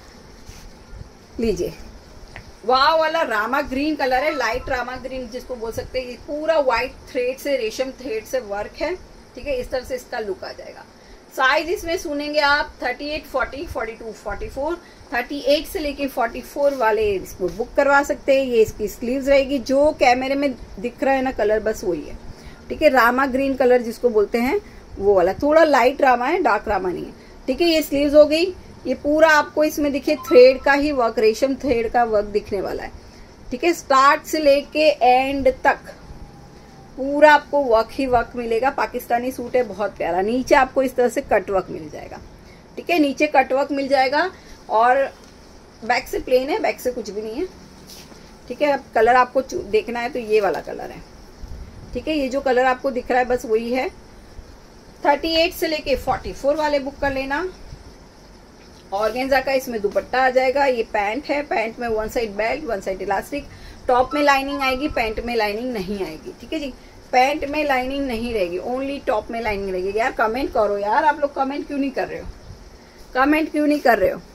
लीजिए, वाह वाला रामा ग्रीन कलर है, लाइट रामा ग्रीन जिसको बोल सकते हैं। ये पूरा व्हाइट थ्रेड से, रेशम थ्रेड से वर्क है, ठीक है। इस तरह से इसका लुक आ जाएगा। साइज इसमें सुनेंगे आप 38, 40, 42, 44, 38 से लेके 44 वाले इसको बुक करवा सकते हैं। ये इसकी स्लीव्स रहेगी, जो कैमरे में दिख रहा है ना कलर, बस वही है, ठीक है। रामा ग्रीन कलर जिसको बोलते हैं वो वाला, थोड़ा लाइट रामा है, डार्क रामा नहीं है, ठीक है। ये स्लीव्स हो गई। ये पूरा आपको इसमें देखिए थ्रेड का ही वर्क, रेशम थ्रेड का वर्क दिखने वाला है, ठीक है। स्टार्ट से लेके एंड तक पूरा आपको वर्क ही वर्क मिलेगा। पाकिस्तानी सूट है, बहुत प्यारा। नीचे आपको इस तरह से कट वर्क मिल जाएगा, ठीक है, नीचे कट वर्क मिल जाएगा। और बैक से प्लेन है, बैक से कुछ भी नहीं है, ठीक है। अब कलर आपको देखना है तो ये वाला कलर है, ठीक है। ये जो कलर आपको दिख रहा है बस वही है। 38 से लेके 44 वाले बुक कर लेना। ऑर्गेन्जा का इसमें दुपट्टा आ जाएगा। ये पैंट है, पैंट में one side belt, one side elastic. Top में लाइनिंग आएगी, पैंट में लाइनिंग नहीं आएगी, ठीक है जी। पैंट में लाइनिंग नहीं रहेगी, ओनली टॉप में लाइनिंग रहेगी। यार कमेंट करो यार, आप लोग कमेंट क्यों नहीं कर रहे हो, कमेंट क्यों नहीं कर रहे हो।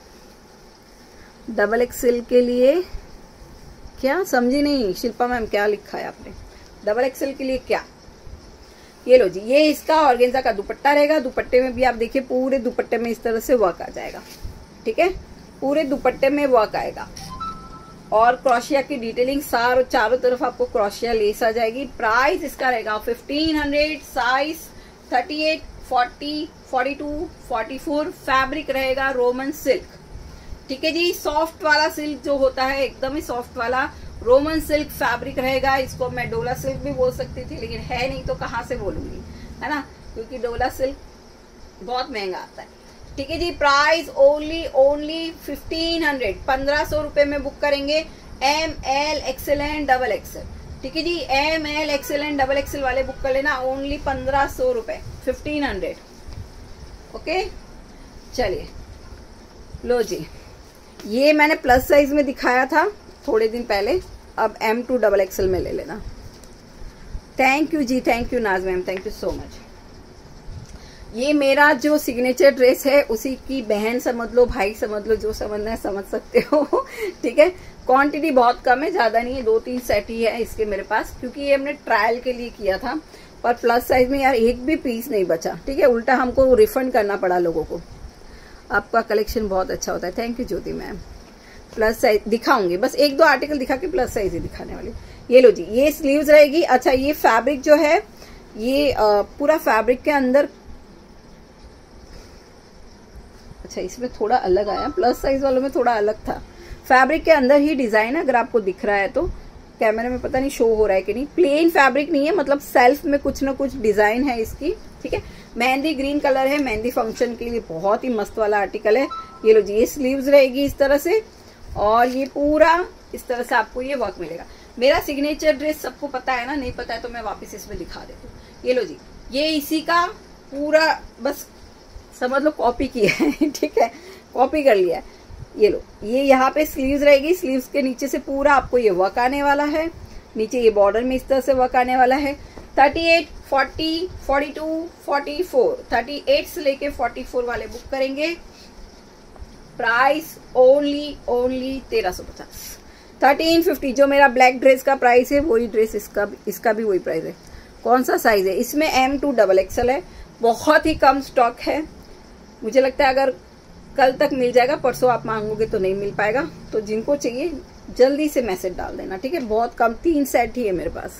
डबल एक्सेल के लिए क्या, समझी नहीं शिल्पा मैम, क्या लिखा है आपने, डबल एक्सेल के लिए क्या। ये लो जी, ये इसका ऑर्गेन्जा का दुपट्टा रहेगा। दुपट्टे में भी आप देखिए पूरे दुपट्टे में इस तरह से वर्क आ जाएगा, ठीक है। पूरे दुपट्टे में वर्क आएगा और क्रोशिया की डिटेलिंग चारों तरफ आपको क्रोशिया लेस आ जाएगी। प्राइस इसका रहेगा 1500। साइज 38, 40, 42, 44। फैब्रिक रहेगा रोमन सिल्क, ठीक है जी। सॉफ्ट वाला सिल्क जो होता है, एकदम ही सॉफ्ट वाला रोमन सिल्क फैब्रिक रहेगा। इसको मैं डोला सिल्क भी बोल सकती थी, लेकिन है नहीं तो कहाँ से बोलूंगी, है ना, क्योंकि डोला सिल्क बहुत महंगा आता है, ठीक है जी। प्राइस ओनली 1500, 1500 रुपए में बुक करेंगे। ML, XL and double XL, ठीक है जी। ML, XL and double XL वाले बुक कर लेना, ओनली 1500 रुपए, 1500, ओके। चलिए लो जी, ये मैंने प्लस साइज में दिखाया था थोड़े दिन पहले, अब M2 डबल एक्सएल में ले लेना। थैंक यू जी, thank you Naaz ma'am, thank you so much. ये मेरा जो सिग्नेचर ड्रेस है उसी की बहन समझ लो, भाई समझ लो, जो समझना है समझ सकते हो, ठीक है। क्वांटिटी बहुत कम है, ज्यादा नहीं है, 2-3 सेट ही है इसके मेरे पास, क्योंकि ये हमने ट्रायल के लिए किया था। पर प्लस साइज में यार एक भी पीस नहीं बचा, ठीक है। उल्टा हमको रिफंड करना पड़ा लोगों को। आपका कलेक्शन बहुत अच्छा होता है, thank you Jyoti ma'am. Plus size दिखाऊंगी, बस 1-2 आर्टिकल दिखा के प्लस साइज ही दिखाने वाली। ये लो जी, ये स्लीव्स रहेगी। अच्छा, ये फैब्रिक जो है ये पूरा फैब्रिक के अंदर, अच्छा इसमें थोड़ा अलग आया, प्लस साइज वालों में थोड़ा अलग था। फैब्रिक के अंदर ही डिजाइन है, अगर आपको दिख रहा है तो, कैमरे में पता नहीं शो हो रहा है कि नहीं। प्लेन फैब्रिक नहीं है, मतलब सेल्फ में कुछ ना कुछ डिजाइन है इसकी, ठीक है। मेहंदी ग्रीन कलर है, मेहंदी फंक्शन के लिए बहुत ही मस्त वाला आर्टिकल है। ये लो जी, ये स्लीव्स रहेगी इस तरह से, और ये पूरा इस तरह से आपको ये वर्क मिलेगा। मेरा सिग्नेचर ड्रेस सबको पता है ना, नहीं पता है तो मैं वापस इसमें दिखा देती हूँ। ये लो जी, ये इसी का पूरा बस समझ लो कॉपी किया है, ठीक है, कॉपी कर लिया है। ये लो, ये यहाँ पे स्लीव्स रहेगी, स्लीव्स के नीचे से पूरा आपको ये वर्क आने वाला है, नीचे ये बॉर्डर में इस तरह से वर्क आने वाला है। 38, 40, 42, 44, 38 से लेके 44 वाले बुक करेंगे। Price only 1350, 1350। जो मेरा ब्लैक ड्रेस का प्राइस है वही ड्रेस इसका भी वही प्राइस है। कौन सा साइज है इसमें? M2 डबल एक्सएल है, बहुत ही कम स्टॉक है, मुझे लगता है अगर कल तक मिल जाएगा, परसों आप मांगोगे तो नहीं मिल पाएगा। तो जिनको चाहिए जल्दी से मैसेज डाल देना, ठीक है। बहुत कम 3 सेट ही है मेरे पास।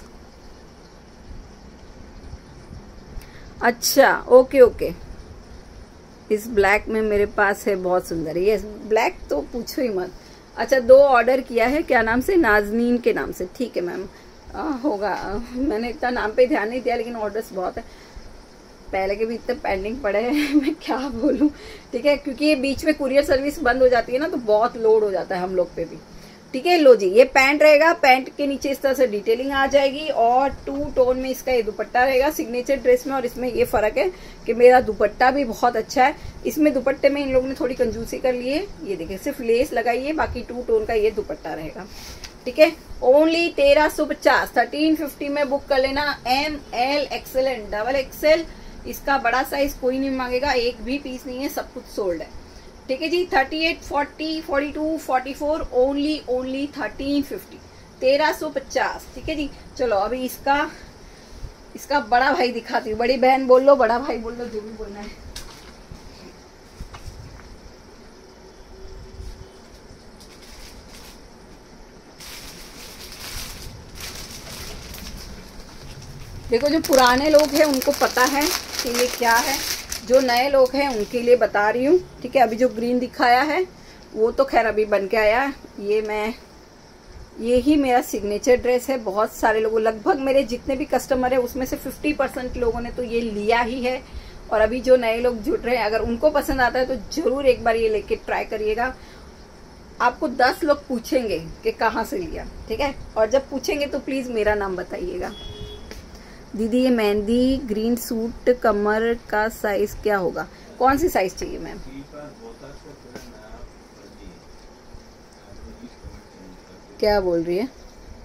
अच्छा ओके ओके, इस ब्लैक में मेरे पास है, बहुत सुंदर है ये ब्लैक, तो पूछो ही मत। अच्छा 2 ऑर्डर किया है, क्या नाम से, नाजनीन के नाम से, ठीक है मैम। होगा, मैंने इतना नाम पे ध्यान नहीं दिया, लेकिन ऑर्डर्स बहुत है, पहले के भी इतने पेंडिंग पड़े हैं मैं क्या बोलूं, ठीक है। क्योंकि ये बीच में कुरियर सर्विस बंद हो जाती है ना, तो बहुत लोड हो जाता है हम लोग पे भी, ठीक है। लो जी, ये पैंट रहेगा, पैंट के नीचे इस तरह से डिटेलिंग आ जाएगी और 2 टोन में इसका ये दुपट्टा रहेगा सिग्नेचर ड्रेस में। और इसमें ये फर्क है कि मेरा दुपट्टा भी बहुत अच्छा है। इसमें दुपट्टे में इन लोगों ने थोड़ी कंजूसी कर ली है, ये देखिए सिर्फ लेस लगाई है, बाकी 2 टोन का ये दुपट्टा रहेगा, ठीक है। ओनली 1350, 1350 में बुक कर लेना। ML XL एंड XXL, इसका बड़ा साइज कोई नहीं मांगेगा, एक भी पीस नहीं है, सब कुछ सोल्ड है, ठीक है जी। 38, 40, 42, 44, ओनली 1350, 1350, ठीक है जी। चलो अभी इसका बड़ा भाई दिखाती हूँ। बड़ी बहन बोल लो, बड़ा भाई बोल लो, जो भी बोलना है। देखो जो पुराने लोग हैं उनको पता है कि ये क्या है, जो नए लोग हैं उनके लिए बता रही हूँ, ठीक है। अभी जो ग्रीन दिखाया है वो तो खैर अभी बन के आया है, ये ही मेरा सिग्नेचर ड्रेस है। बहुत सारे लोगों, लगभग मेरे जितने भी कस्टमर है उसमें से 50% लोगों ने तो ये लिया ही है। और अभी जो नए लोग जुड़ रहे हैं, अगर उनको पसंद आता है तो जरूर एक बार ये लेके ट्राई करिएगा। आपको 10 लोग पूछेंगे कि कहाँ से लिया, ठीक है। और जब पूछेंगे तो प्लीज मेरा नाम बताइएगा। दीदी ये मेहंदी ग्रीन सूट कमर का साइज क्या होगा, कौन सी साइज चाहिए मैम? क्या बोल रही है?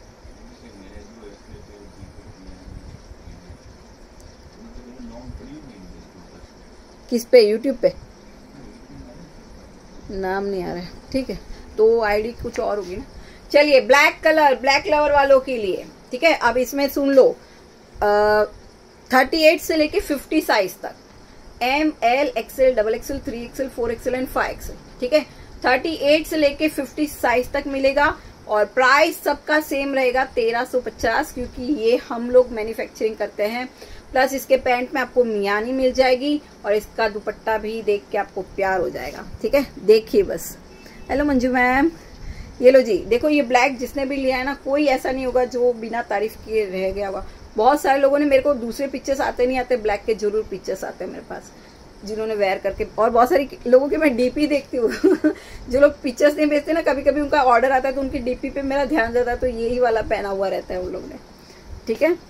किस पे? यूट्यूब पे नाम नहीं आ रहा है, ठीक है। तो आईडी कुछ और होगी ना। चलिए ब्लैक कलर, ब्लैक लवर वालों के लिए, ठीक है। अब इसमें सुन लो, 38 से लेके 50 साइज तक, ML XL XXL 3XL 4XL and 5XL, ठीक है। 38 से लेके 50 साइज तक मिलेगा और प्राइस सबका सेम रहेगा 1350, क्योंकि ये हम लोग मैन्युफैक्चरिंग करते हैं। प्लस इसके पैंट में आपको मियानी मिल जाएगी और इसका दुपट्टा भी देख के आपको प्यार हो जाएगा, ठीक है। देखिए बस। हेलो मंजू मैम, ये लो जी, देखो ये ब्लैक जिसने भी लिया है ना, कोई ऐसा नहीं होगा जो बिना तारीफ किए रह गया होगा। बहुत सारे लोगों ने मेरे को दूसरे पिक्चर्स आते नहीं आते, ब्लैक के जरूर पिक्चर्स आते हैं मेरे पास, जिन्होंने वेयर करके। और बहुत सारी लोगों के मैं डीपी देखती हूँ जो लोग पिक्चर्स नहीं भेजते ना, कभी कभी उनका ऑर्डर आता है तो उनकी डीपी पे मेरा ध्यान जाता है, तो यही वाला पहना हुआ रहता है उन लोग ने, ठीक है।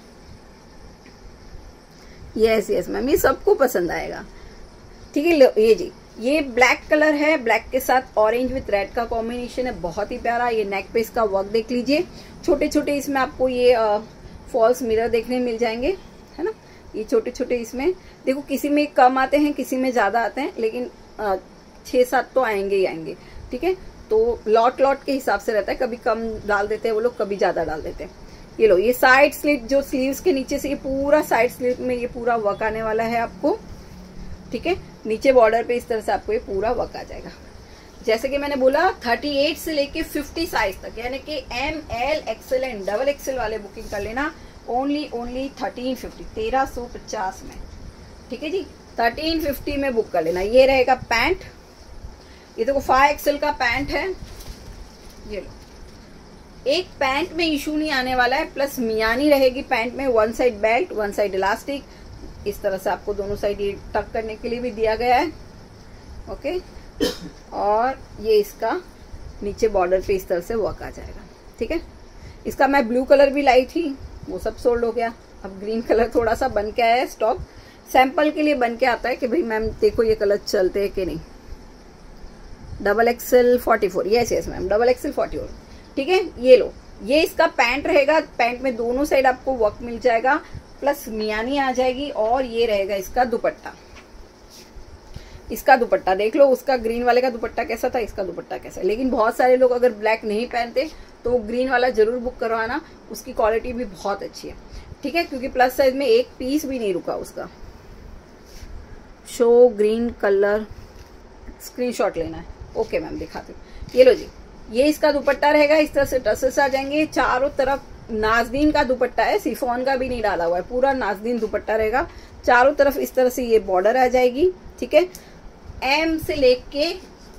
यस मैम, ये सबको पसंद आएगा, ठीक है। ये जी, ये ब्लैक कलर है, ब्लैक के साथ ऑरेंज विथ रेड का कॉम्बिनेशन है, बहुत ही प्यारा। ये नेक पे इसका वर्क देख लीजिए, छोटे छोटे इसमें आपको ये फॉल्स मिरर देखने मिल जाएंगे, है ना। ये छोटे छोटे इसमें देखो, किसी में कम आते हैं, किसी में ज्यादा आते हैं, लेकिन 6-7 तो आएंगे ही आएंगे, ठीक है। तो लॉट के हिसाब से रहता है, कभी कम डाल देते हैं वो लोग, कभी ज्यादा डाल देते हैं। ये लो, ये साइड स्लिट, जो स्लीव्स के नीचे से ये पूरा साइड स्लिट में ये पूरा वर्क आने वाला है आपको, ठीक है। नीचे बॉर्डर पे इस तरह से आपको ये पूरा वर्क आ जाएगा। जैसे कि मैंने बोला 38 से लेके 50 साइज तक, यानी कि ML XL एंड XXL वाले बुकिंग कर लेना। ओनली 1350, 1350 में, ठीक है जी। 1350 में बुक कर लेना। ये रहेगा पैंट, ये देखो 5XL का पैंट है, ये लो। एक पैंट में इशू नहीं आने वाला है, प्लस मियानी रहेगी पैंट में, 1 साइड बेल्ट 1 साइड इलास्टिक, इस तरह से आपको दोनों साइड ये टक करने के लिए भी दिया गया है, ओके। और ये इसका नीचे बॉर्डर पे इस तरह से वर्क आ जाएगा, ठीक है। इसका मैं ब्लू कलर भी लाई थी, वो सब सोल्ड हो गया। अब ग्रीन कलर थोड़ा सा बन के आया है, स्टॉक सैंपल के लिए बन के आता है कि भाई मैम देखो ये कलर चलते हैं कि नहीं। XXL 44, यस मैम, XXL 44, ठीक है। ये लो, ये इसका पैंट रहेगा, पैंट में दोनों साइड आपको वर्क मिल जाएगा, प्लस मियानी आ जाएगी। और ये रहेगा इसका दुपट्टा, इसका दुपट्टा देख लो, उसका ग्रीन वाले का दुपट्टा कैसा था, इसका दुपट्टा कैसा है। लेकिन बहुत सारे लोग अगर ब्लैक नहीं पहनते तो ग्रीन वाला जरूर बुक करवाना, उसकी क्वालिटी भी बहुत अच्छी है, ठीक है। क्योंकि प्लस साइज में एक पीस भी नहीं रुका उसका। शो ग्रीन कलर, स्क्रीनशॉट लेना है। ओके मैम दिखाती हूँ। ये लो जी, ये इसका दुपट्टा रहेगा। इस तरह से टसेस आ जाएंगे। चारों तरफ नाजदीन का दुपट्टा है, सिफोन का भी नहीं डाला हुआ है, पूरा नाजदीन दुपट्टा रहेगा। चारों तरफ इस तरह से ये बॉर्डर आ जाएगी। ठीक है, एम से लेके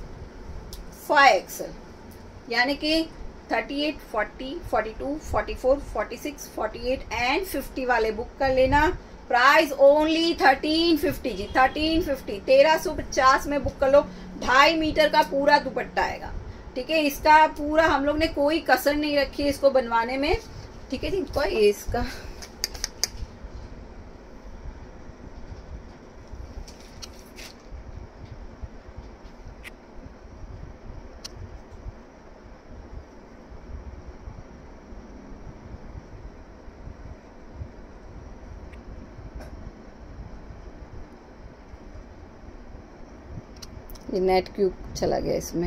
5XL, यानी कि 38, 40, 42, 44, 46, 48 एंड 50 वाले बुक कर लेना। प्राइस ओनली 1350 जी, 1350, 1350 में बुक कर लो। 2.5 मीटर का पूरा दुपट्टा आएगा। ठीक है, इसका पूरा हम लोग ने कोई कसर नहीं रखी है इसको बनवाने में। ठीक है जी, कोई इसका ये नेट क्यों चला गया इसमें।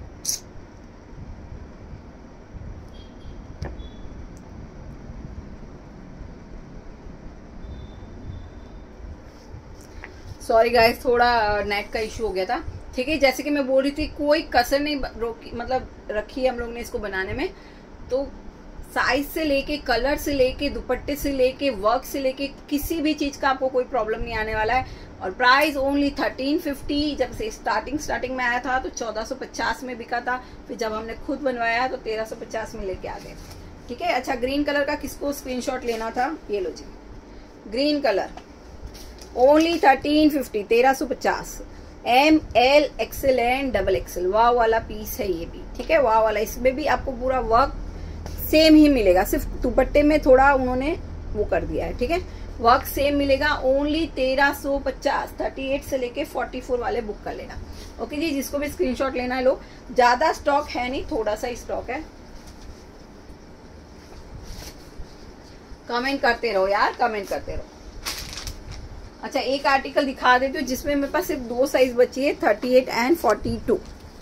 सॉरी गाइस, थोड़ा नेट का इशू हो गया था। ठीक है, जैसे कि मैं बोल रही थी, कोई कसर नहीं मतलब रखी है हम लोग ने इसको बनाने में। तो साइज से लेके, कलर से लेके, दुपट्टे से लेके, वर्क से लेके, किसी भी चीज का आपको कोई प्रॉब्लम नहीं आने वाला है। और प्राइस ओनली 1350। जब से स्टार्टिंग में आया था तो 1450 में बिका था, फिर जब हमने खुद बनवाया तो 1350 में लेके आ गए। ठीक है, अच्छा ग्रीन कलर का किसको स्क्रीनशॉट लेना था, ये लो जी, green colour only 1350, 1350, ML, XL and XXL। वाह वाला पीस है ये भी। ठीक है, वाह वाला, इसमें भी आपको पूरा वर्क सेम ही मिलेगा, सिर्फ दुपट्टे में थोड़ा उन्होंने वो कर दिया है। ठीक है, वर्क सेम मिलेगा। ओनली 1350, 38 से लेके 44 वाले बुक कर लेना। ओके जी, जिसको भी स्क्रीनशॉट लेना है लो। ज्यादा स्टॉक है नहीं, थोड़ा सा ही स्टॉक है। कमेंट करते रहो यार, कमेंट करते रहो। अच्छा, एक आर्टिकल दिखा देती हूँ जिसमें मेरे पास सिर्फ 2 साइज बची है, 38 एंड 42।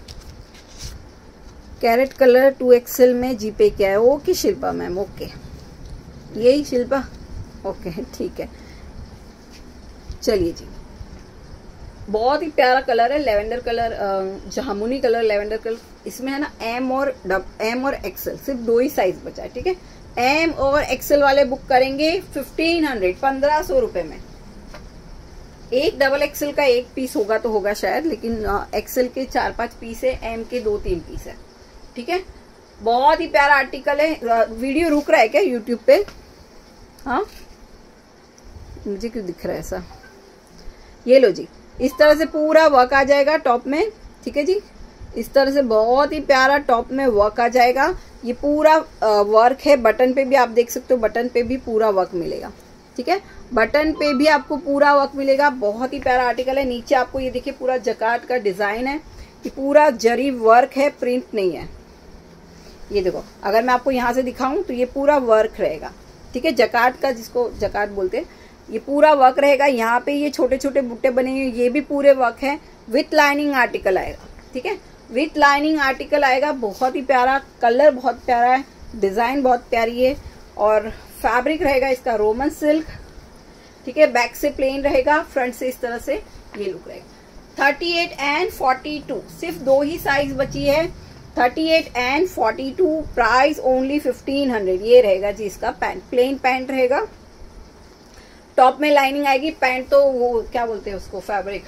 कैरेट कलर 2XL में जीपे क्या है। ओके शिल्पा मैम, ओके यही शिल्पा, ओके ठीक है। चलिए जी, बहुत ही प्यारा कलर है, लेवेंडर कलर, जामुनी कलर, लेवेंडर कलर। इसमें है ना M और XL, सिर्फ 2 ही साइज बचा है। ठीक है, M और XL वाले बुक करेंगे 1500, 1500 रुपए में। एक XXL का एक पीस होगा तो होगा शायद, लेकिन XL के 4-5 पीस है, M के 2-3 पीस है। ठीक है, बहुत ही प्यारा आर्टिकल है। वीडियो रुक रहा है क्या यूट्यूब पे? हाँ, मुझे क्यों दिख रहा है ऐसा। ये लो जी, इस तरह से पूरा वर्क आ जाएगा टॉप में। ठीक है जी, इस तरह से बहुत ही प्यारा टॉप में वर्क आ जाएगा। ये पूरा वर्क है, बटन पे भी आप देख सकते हो, बटन पे भी पूरा वर्क मिलेगा। ठीक है, बटन पे भी आपको पूरा वर्क मिलेगा। बहुत ही प्यारा आर्टिकल है। नीचे आपको ये देखिए पूरा जकार्ड का डिजाइन है, ये पूरा जरी वर्क है, प्रिंट नहीं है। ये देखो, अगर मैं आपको यहाँ से दिखाऊं तो ये पूरा वर्क रहेगा। ठीक है, जकार्ड का, जिसको जकार्ड बोलते हैं, ये पूरा वर्क रहेगा। यहाँ पे ये छोटे छोटे बुट्टे बने हुए, ये भी पूरे वर्क है। विथ लाइनिंग आर्टिकल आएगा। ठीक है, विथ लाइनिंग आर्टिकल आएगा। बहुत ही प्यारा कलर, बहुत प्यारा है, डिजाइन बहुत प्यारी है। और फैब्रिक रहेगा इसका रोमन सिल्क। ठीक है, बैक से प्लेन रहेगा, फ्रंट से इस तरह से ये लुक रहेगा। 38 एंड 42, सिर्फ 2 ही साइज बची है, 38 एंड 42। Price only 1500। ये रहेगा जी इसका पैंट, प्लेन पैंट रहेगा। टॉप में लाइनिंग आएगी। पैंट तो वो क्या बोलते हैं उसको, फैब्रिक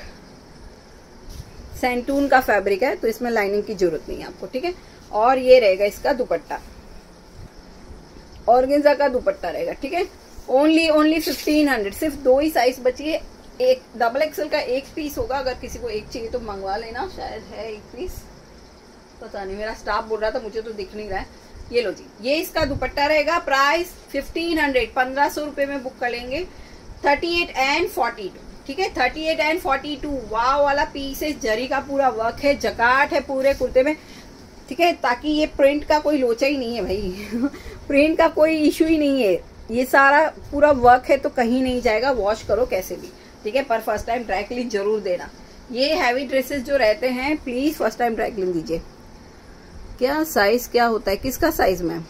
सैंटून का फैब्रिक है, तो इसमें लाइनिंग की जरूरत नहीं है आपको। ठीक है, और ये रहेगा इसका दुपट्टा, ऑर्गेन्जा का दुपट्टा रहेगा। ठीक है, ओनली 1500। सिर्फ 2 ही साइज बची है। एक XXL का एक पीस होगा, अगर किसी को एक चाहिए तो मंगवा लेना, शायद है एक पीस, पता नहीं, मेरा स्टाफ बोल रहा था, मुझे तो दिख नहीं रहा है। ये लो जी, ये इसका दुपट्टा रहेगा। प्राइस 1500, 1500 रुपए में बुक कर लेंगे। 38 एंड 42। ठीक है, 38 एंड 42। वाह वाला पीस है, जरी का पूरा वर्क है, जकार्ड है पूरे कुर्ते में। ठीक है, ताकि ये प्रिंट का कोई लोचा ही नहीं है भाई प्रिंट का कोई इशू ही नहीं है। ये सारा पूरा वर्क है तो कहीं नहीं जाएगा, वॉश करो कैसे भी। ठीक है, पर फर्स्ट टाइम ड्राई क्लीन जरूर देना। ये हैवी ड्रेसेस जो रहते हैं, please first time dry clean दीजिए। क्या साइज क्या होता है, किसका size ma'am?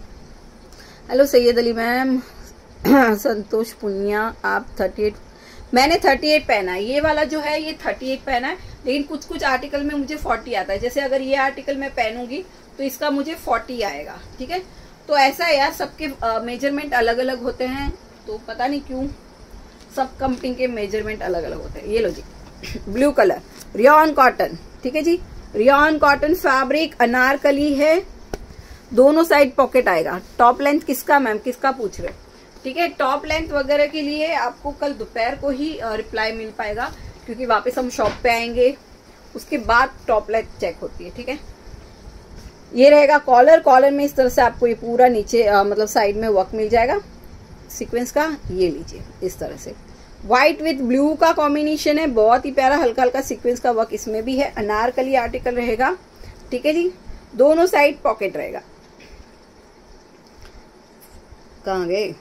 Hello Syed Ali ma'am, Santosh Punia, आप 38 मैंने 38 पहना है, ये वाला जो है ये 38 पहना है, लेकिन कुछ कुछ आर्टिकल में मुझे 40 आता है। जैसे अगर ये आर्टिकल मैं पहनूंगी तो इसका मुझे 40 आएगा, ठीक है। तो ऐसा है यार, सबके मेजरमेंट अलग अलग होते हैं, तो पता नहीं क्यों सब कंपनी के मेजरमेंट अलग अलग होते हैं। ये लो जी, ब्लू कलर, रियॉन कॉटन, ठीक है जी, रियॉन कॉटन फैब्रिक, अनारकली है, दोनों साइड पॉकेट आएगा। टॉप लेंथ किसका मैम, किसका पूछ रहे हो, ठीक है। टॉप लेंथ वगैरह के लिए आपको कल दोपहर को ही रिप्लाई मिल पाएगा, क्योंकि वापस हम शॉप पे आएंगे, उसके बाद टॉप लेंथ चेक होती है, ठीक है। ये रहेगा कॉलर, कॉलर में इस तरह से आपको ये पूरा नीचे मतलब साइड में वर्क मिल जाएगा सीक्वेंस का। ये लीजिए इस तरह से व्हाइट विथ ब्लू का कॉम्बिनेशन है, बहुत ही प्यारा, हल्का हल्का सीक्वेंस का वर्क इसमें भी है। अनारकली आर्टिकल रहेगा, ठीक है जी, दोनों साइड पॉकेट रहेगा। कहाँ गए,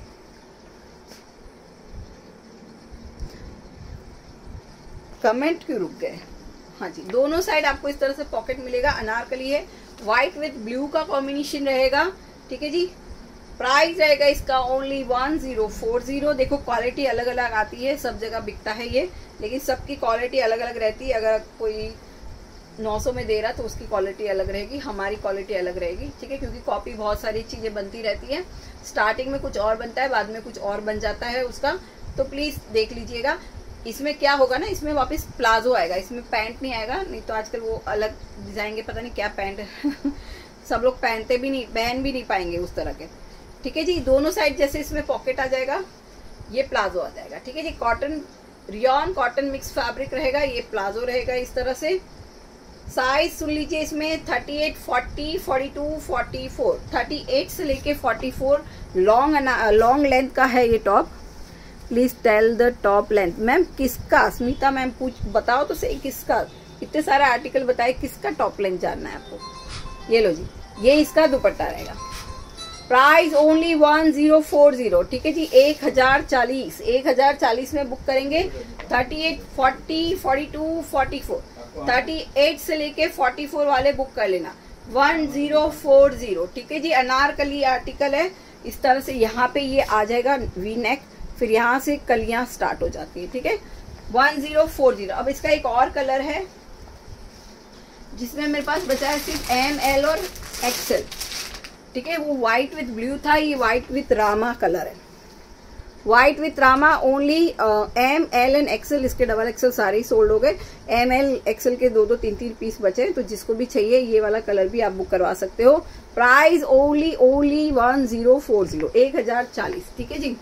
कमेंट क्यों रुक गए। हाँ जी, दोनों साइड आपको इस तरह से पॉकेट मिलेगा। अनारकली है, व्हाइट विथ ब्लू का कॉम्बिनेशन रहेगा, ठीक है जी। प्राइस रहेगा इसका ओनली 1040। देखो क्वालिटी अलग अलग आती है, सब जगह बिकता है ये, लेकिन सबकी क्वालिटी अलग अलग रहती है। अगर कोई 900 में दे रहा तो उसकी क्वालिटी अलग रहेगी, हमारी क्वालिटी अलग रहेगी, ठीक है, क्योंकि कॉपी बहुत सारी चीजें बनती रहती है। स्टार्टिंग में कुछ और बनता है, बाद में कुछ और बन जाता है उसका, तो प्लीज देख लीजिएगा। इसमें क्या होगा ना, इसमें वापस प्लाजो आएगा, इसमें पैंट नहीं आएगा, नहीं तो आजकल वो अलग डिजाइन के पता नहीं क्या पैंट है सब लोग पहनते भी नहीं, पहन भी नहीं पाएंगे उस तरह के, ठीक है जी। दोनों साइड जैसे इसमें पॉकेट आ जाएगा, ये प्लाजो आ जाएगा, ठीक है जी। Cotton, rayon cotton mix fabric रहेगा, ये प्लाजो रहेगा इस तरह से। साइज सुन लीजिए, इसमें 38, 40, 42, 44, 38 से लेके 44 लॉन्ग लेंथ का है ये top. Please tell the top length. Ma'am किसका, स्मिता मैम बताओ तो सही किसका, इतने सारे आर्टिकल बताए, किसका टॉप लेंथ जानना है आपको। ये लो जी, ये इसका दुपट्टा रहेगा। प्राइस ओनली 1040, ठीक है जी, 1040। 1040 में बुक करेंगे। 38, 40, 42, 44, 38 से लेके 44 वाले बुक कर लेना, 1040, ठीक है जी। अनारकली आर्टिकल है, इस तरह से यहाँ पे ये आ जाएगा वी नेक, फिर यहाँ से कलियां स्टार्ट हो जाती है, ठीक है। 1040। अब इसका एक और कलर है जिसमें मेरे पास बचा है सिर्फ ML और XL, ठीक है। वो व्हाइट विथ ब्लू था, ये व्हाइट विथ रामा कलर है। White with Rama only ML and XL, इसके डबल XL सारे ही सोल्ड हो गए। ML XL के 2-2, 3-3 पीस बचे, तो जिसको भी चाहिए ये वाला कलर भी आप बुक करवा सकते हो। प्राइस ओनली 1040, 1040, ठीक है जी।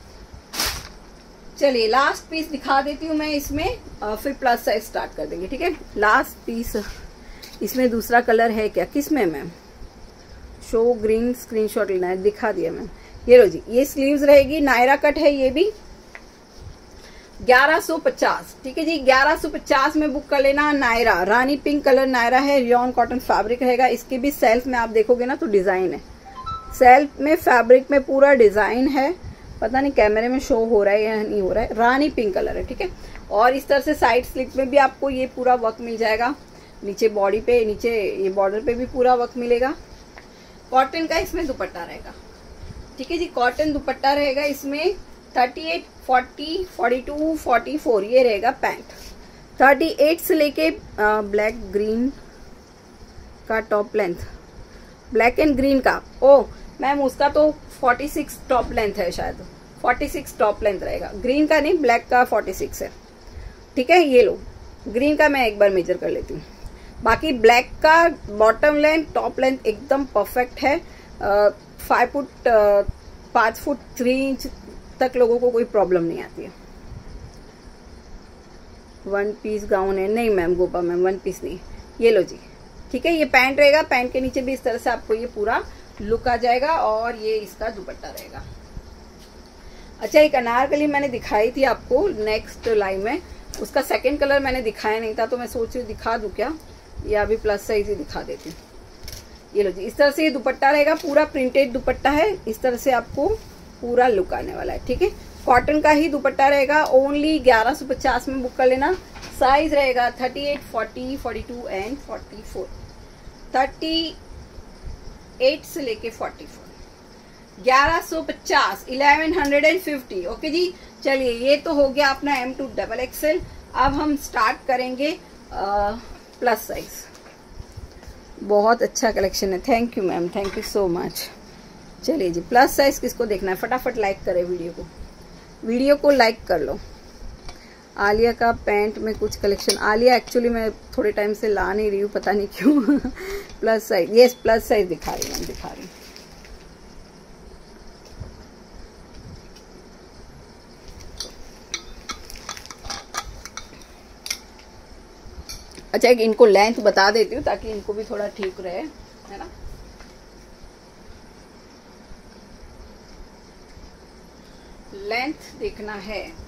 चलिए लास्ट पीस दिखा देती हूँ मैं इसमें, फिर प्लस साइज स्टार्ट कर देंगे, ठीक है। लास्ट पीस इसमें दूसरा कलर है क्या, किसमें मैम, शो ग्रीन, स्क्रीनशॉट लेना है, दिखा दिया मैम। ये लो जी, ये स्लीव्स रहेगी, नायरा कट है, ये भी 1150, ठीक है जी। 1150 में बुक कर लेना। नायरा, रानी पिंक कलर नायरा है, रियॉन कॉटन फैब्रिक रहेगा। इसके भी सेल्फ में आप देखोगे ना तो डिजाइन है, सेल्फ में फैब्रिक में पूरा डिजाइन है, पता नहीं कैमरे में शो हो रहा है या नहीं हो रहा है। रानी पिंक कलर है, ठीक है। और इस तरह से साइड स्लिट में भी आपको ये पूरा वर्क मिल जाएगा, नीचे बॉडी पे, नीचे ये बॉर्डर पे भी पूरा वर्क मिलेगा। कॉटन का इसमें दुपट्टा रहेगा, ठीक है जी, कॉटन दुपट्टा रहेगा इसमें। 38, 40, 42, 44 ये रहेगा पैंट। 38 से लेके ब्लैक ग्रीन का top length, black and green का, ओ मैम उसका तो 46 टॉप लेंथ है शायद, 46 टॉप लेंथ रहेगा। ग्रीन का नहीं, ब्लैक का 46 है, ठीक है। ये लो, ग्रीन का मैं एक बार मेजर कर लेती हूँ। बाकी ब्लैक का बॉटम लेंथ, टॉप लेंथ एकदम परफेक्ट है। 5 फुट 3 इंच तक लोगों को कोई प्रॉब्लम नहीं आती है। 1 पीस गाउन है, नहीं मैम गोपा मैम 1 पीस नहीं। ये लो जी, ठीक है। ये पैंट रहेगा, पैंट के नीचे भी इस तरह से आपको ये पूरा लुक आ जाएगा, और ये इसका दुपट्टा रहेगा। अच्छा, एक अनारकली मैंने दिखाई थी आपको नेक्स्ट लाइन में, उसका सेकंड कलर मैंने दिखाया नहीं था, तो मैं सोच रही हूँ दिखा दूं क्या, या अभी प्लस साइज ही दिखा देती हूँ। ये लो जी, इस तरह से ये दुपट्टा रहेगा, पूरा प्रिंटेड दुपट्टा है, इस तरह से आपको पूरा लुक आने वाला है, ठीक है। कॉटन का ही दुपट्टा रहेगा, ओनली 1150 में बुक कर लेना। साइज रहेगा 38, 40, 42 एंड 44। 38 से लेके 44, 1150, 1150। ओके जी, चलिए ये तो हो गया अपना M2 डबल एक्सेल। अब हम स्टार्ट करेंगे प्लस साइज। बहुत अच्छा कलेक्शन है। Thank you ma'am, thank you so much. चलिए जी, प्लस साइज किसको देखना है फटाफट लाइक करें वीडियो को लाइक कर लो। आलिया का पैंट में कुछ कलेक्शन। आलिया एक्चुअली मैं थोड़े टाइम से ला नहीं रही हूँ, पता नहीं क्यों। Plus size, yes plus size दिखा रही हूँ, दिखा रही हूँ। अच्छा, एक इनको लेंथ बता देती हूँ ताकि इनको भी थोड़ा ठीक रहे, है ना। लेंथ देखना है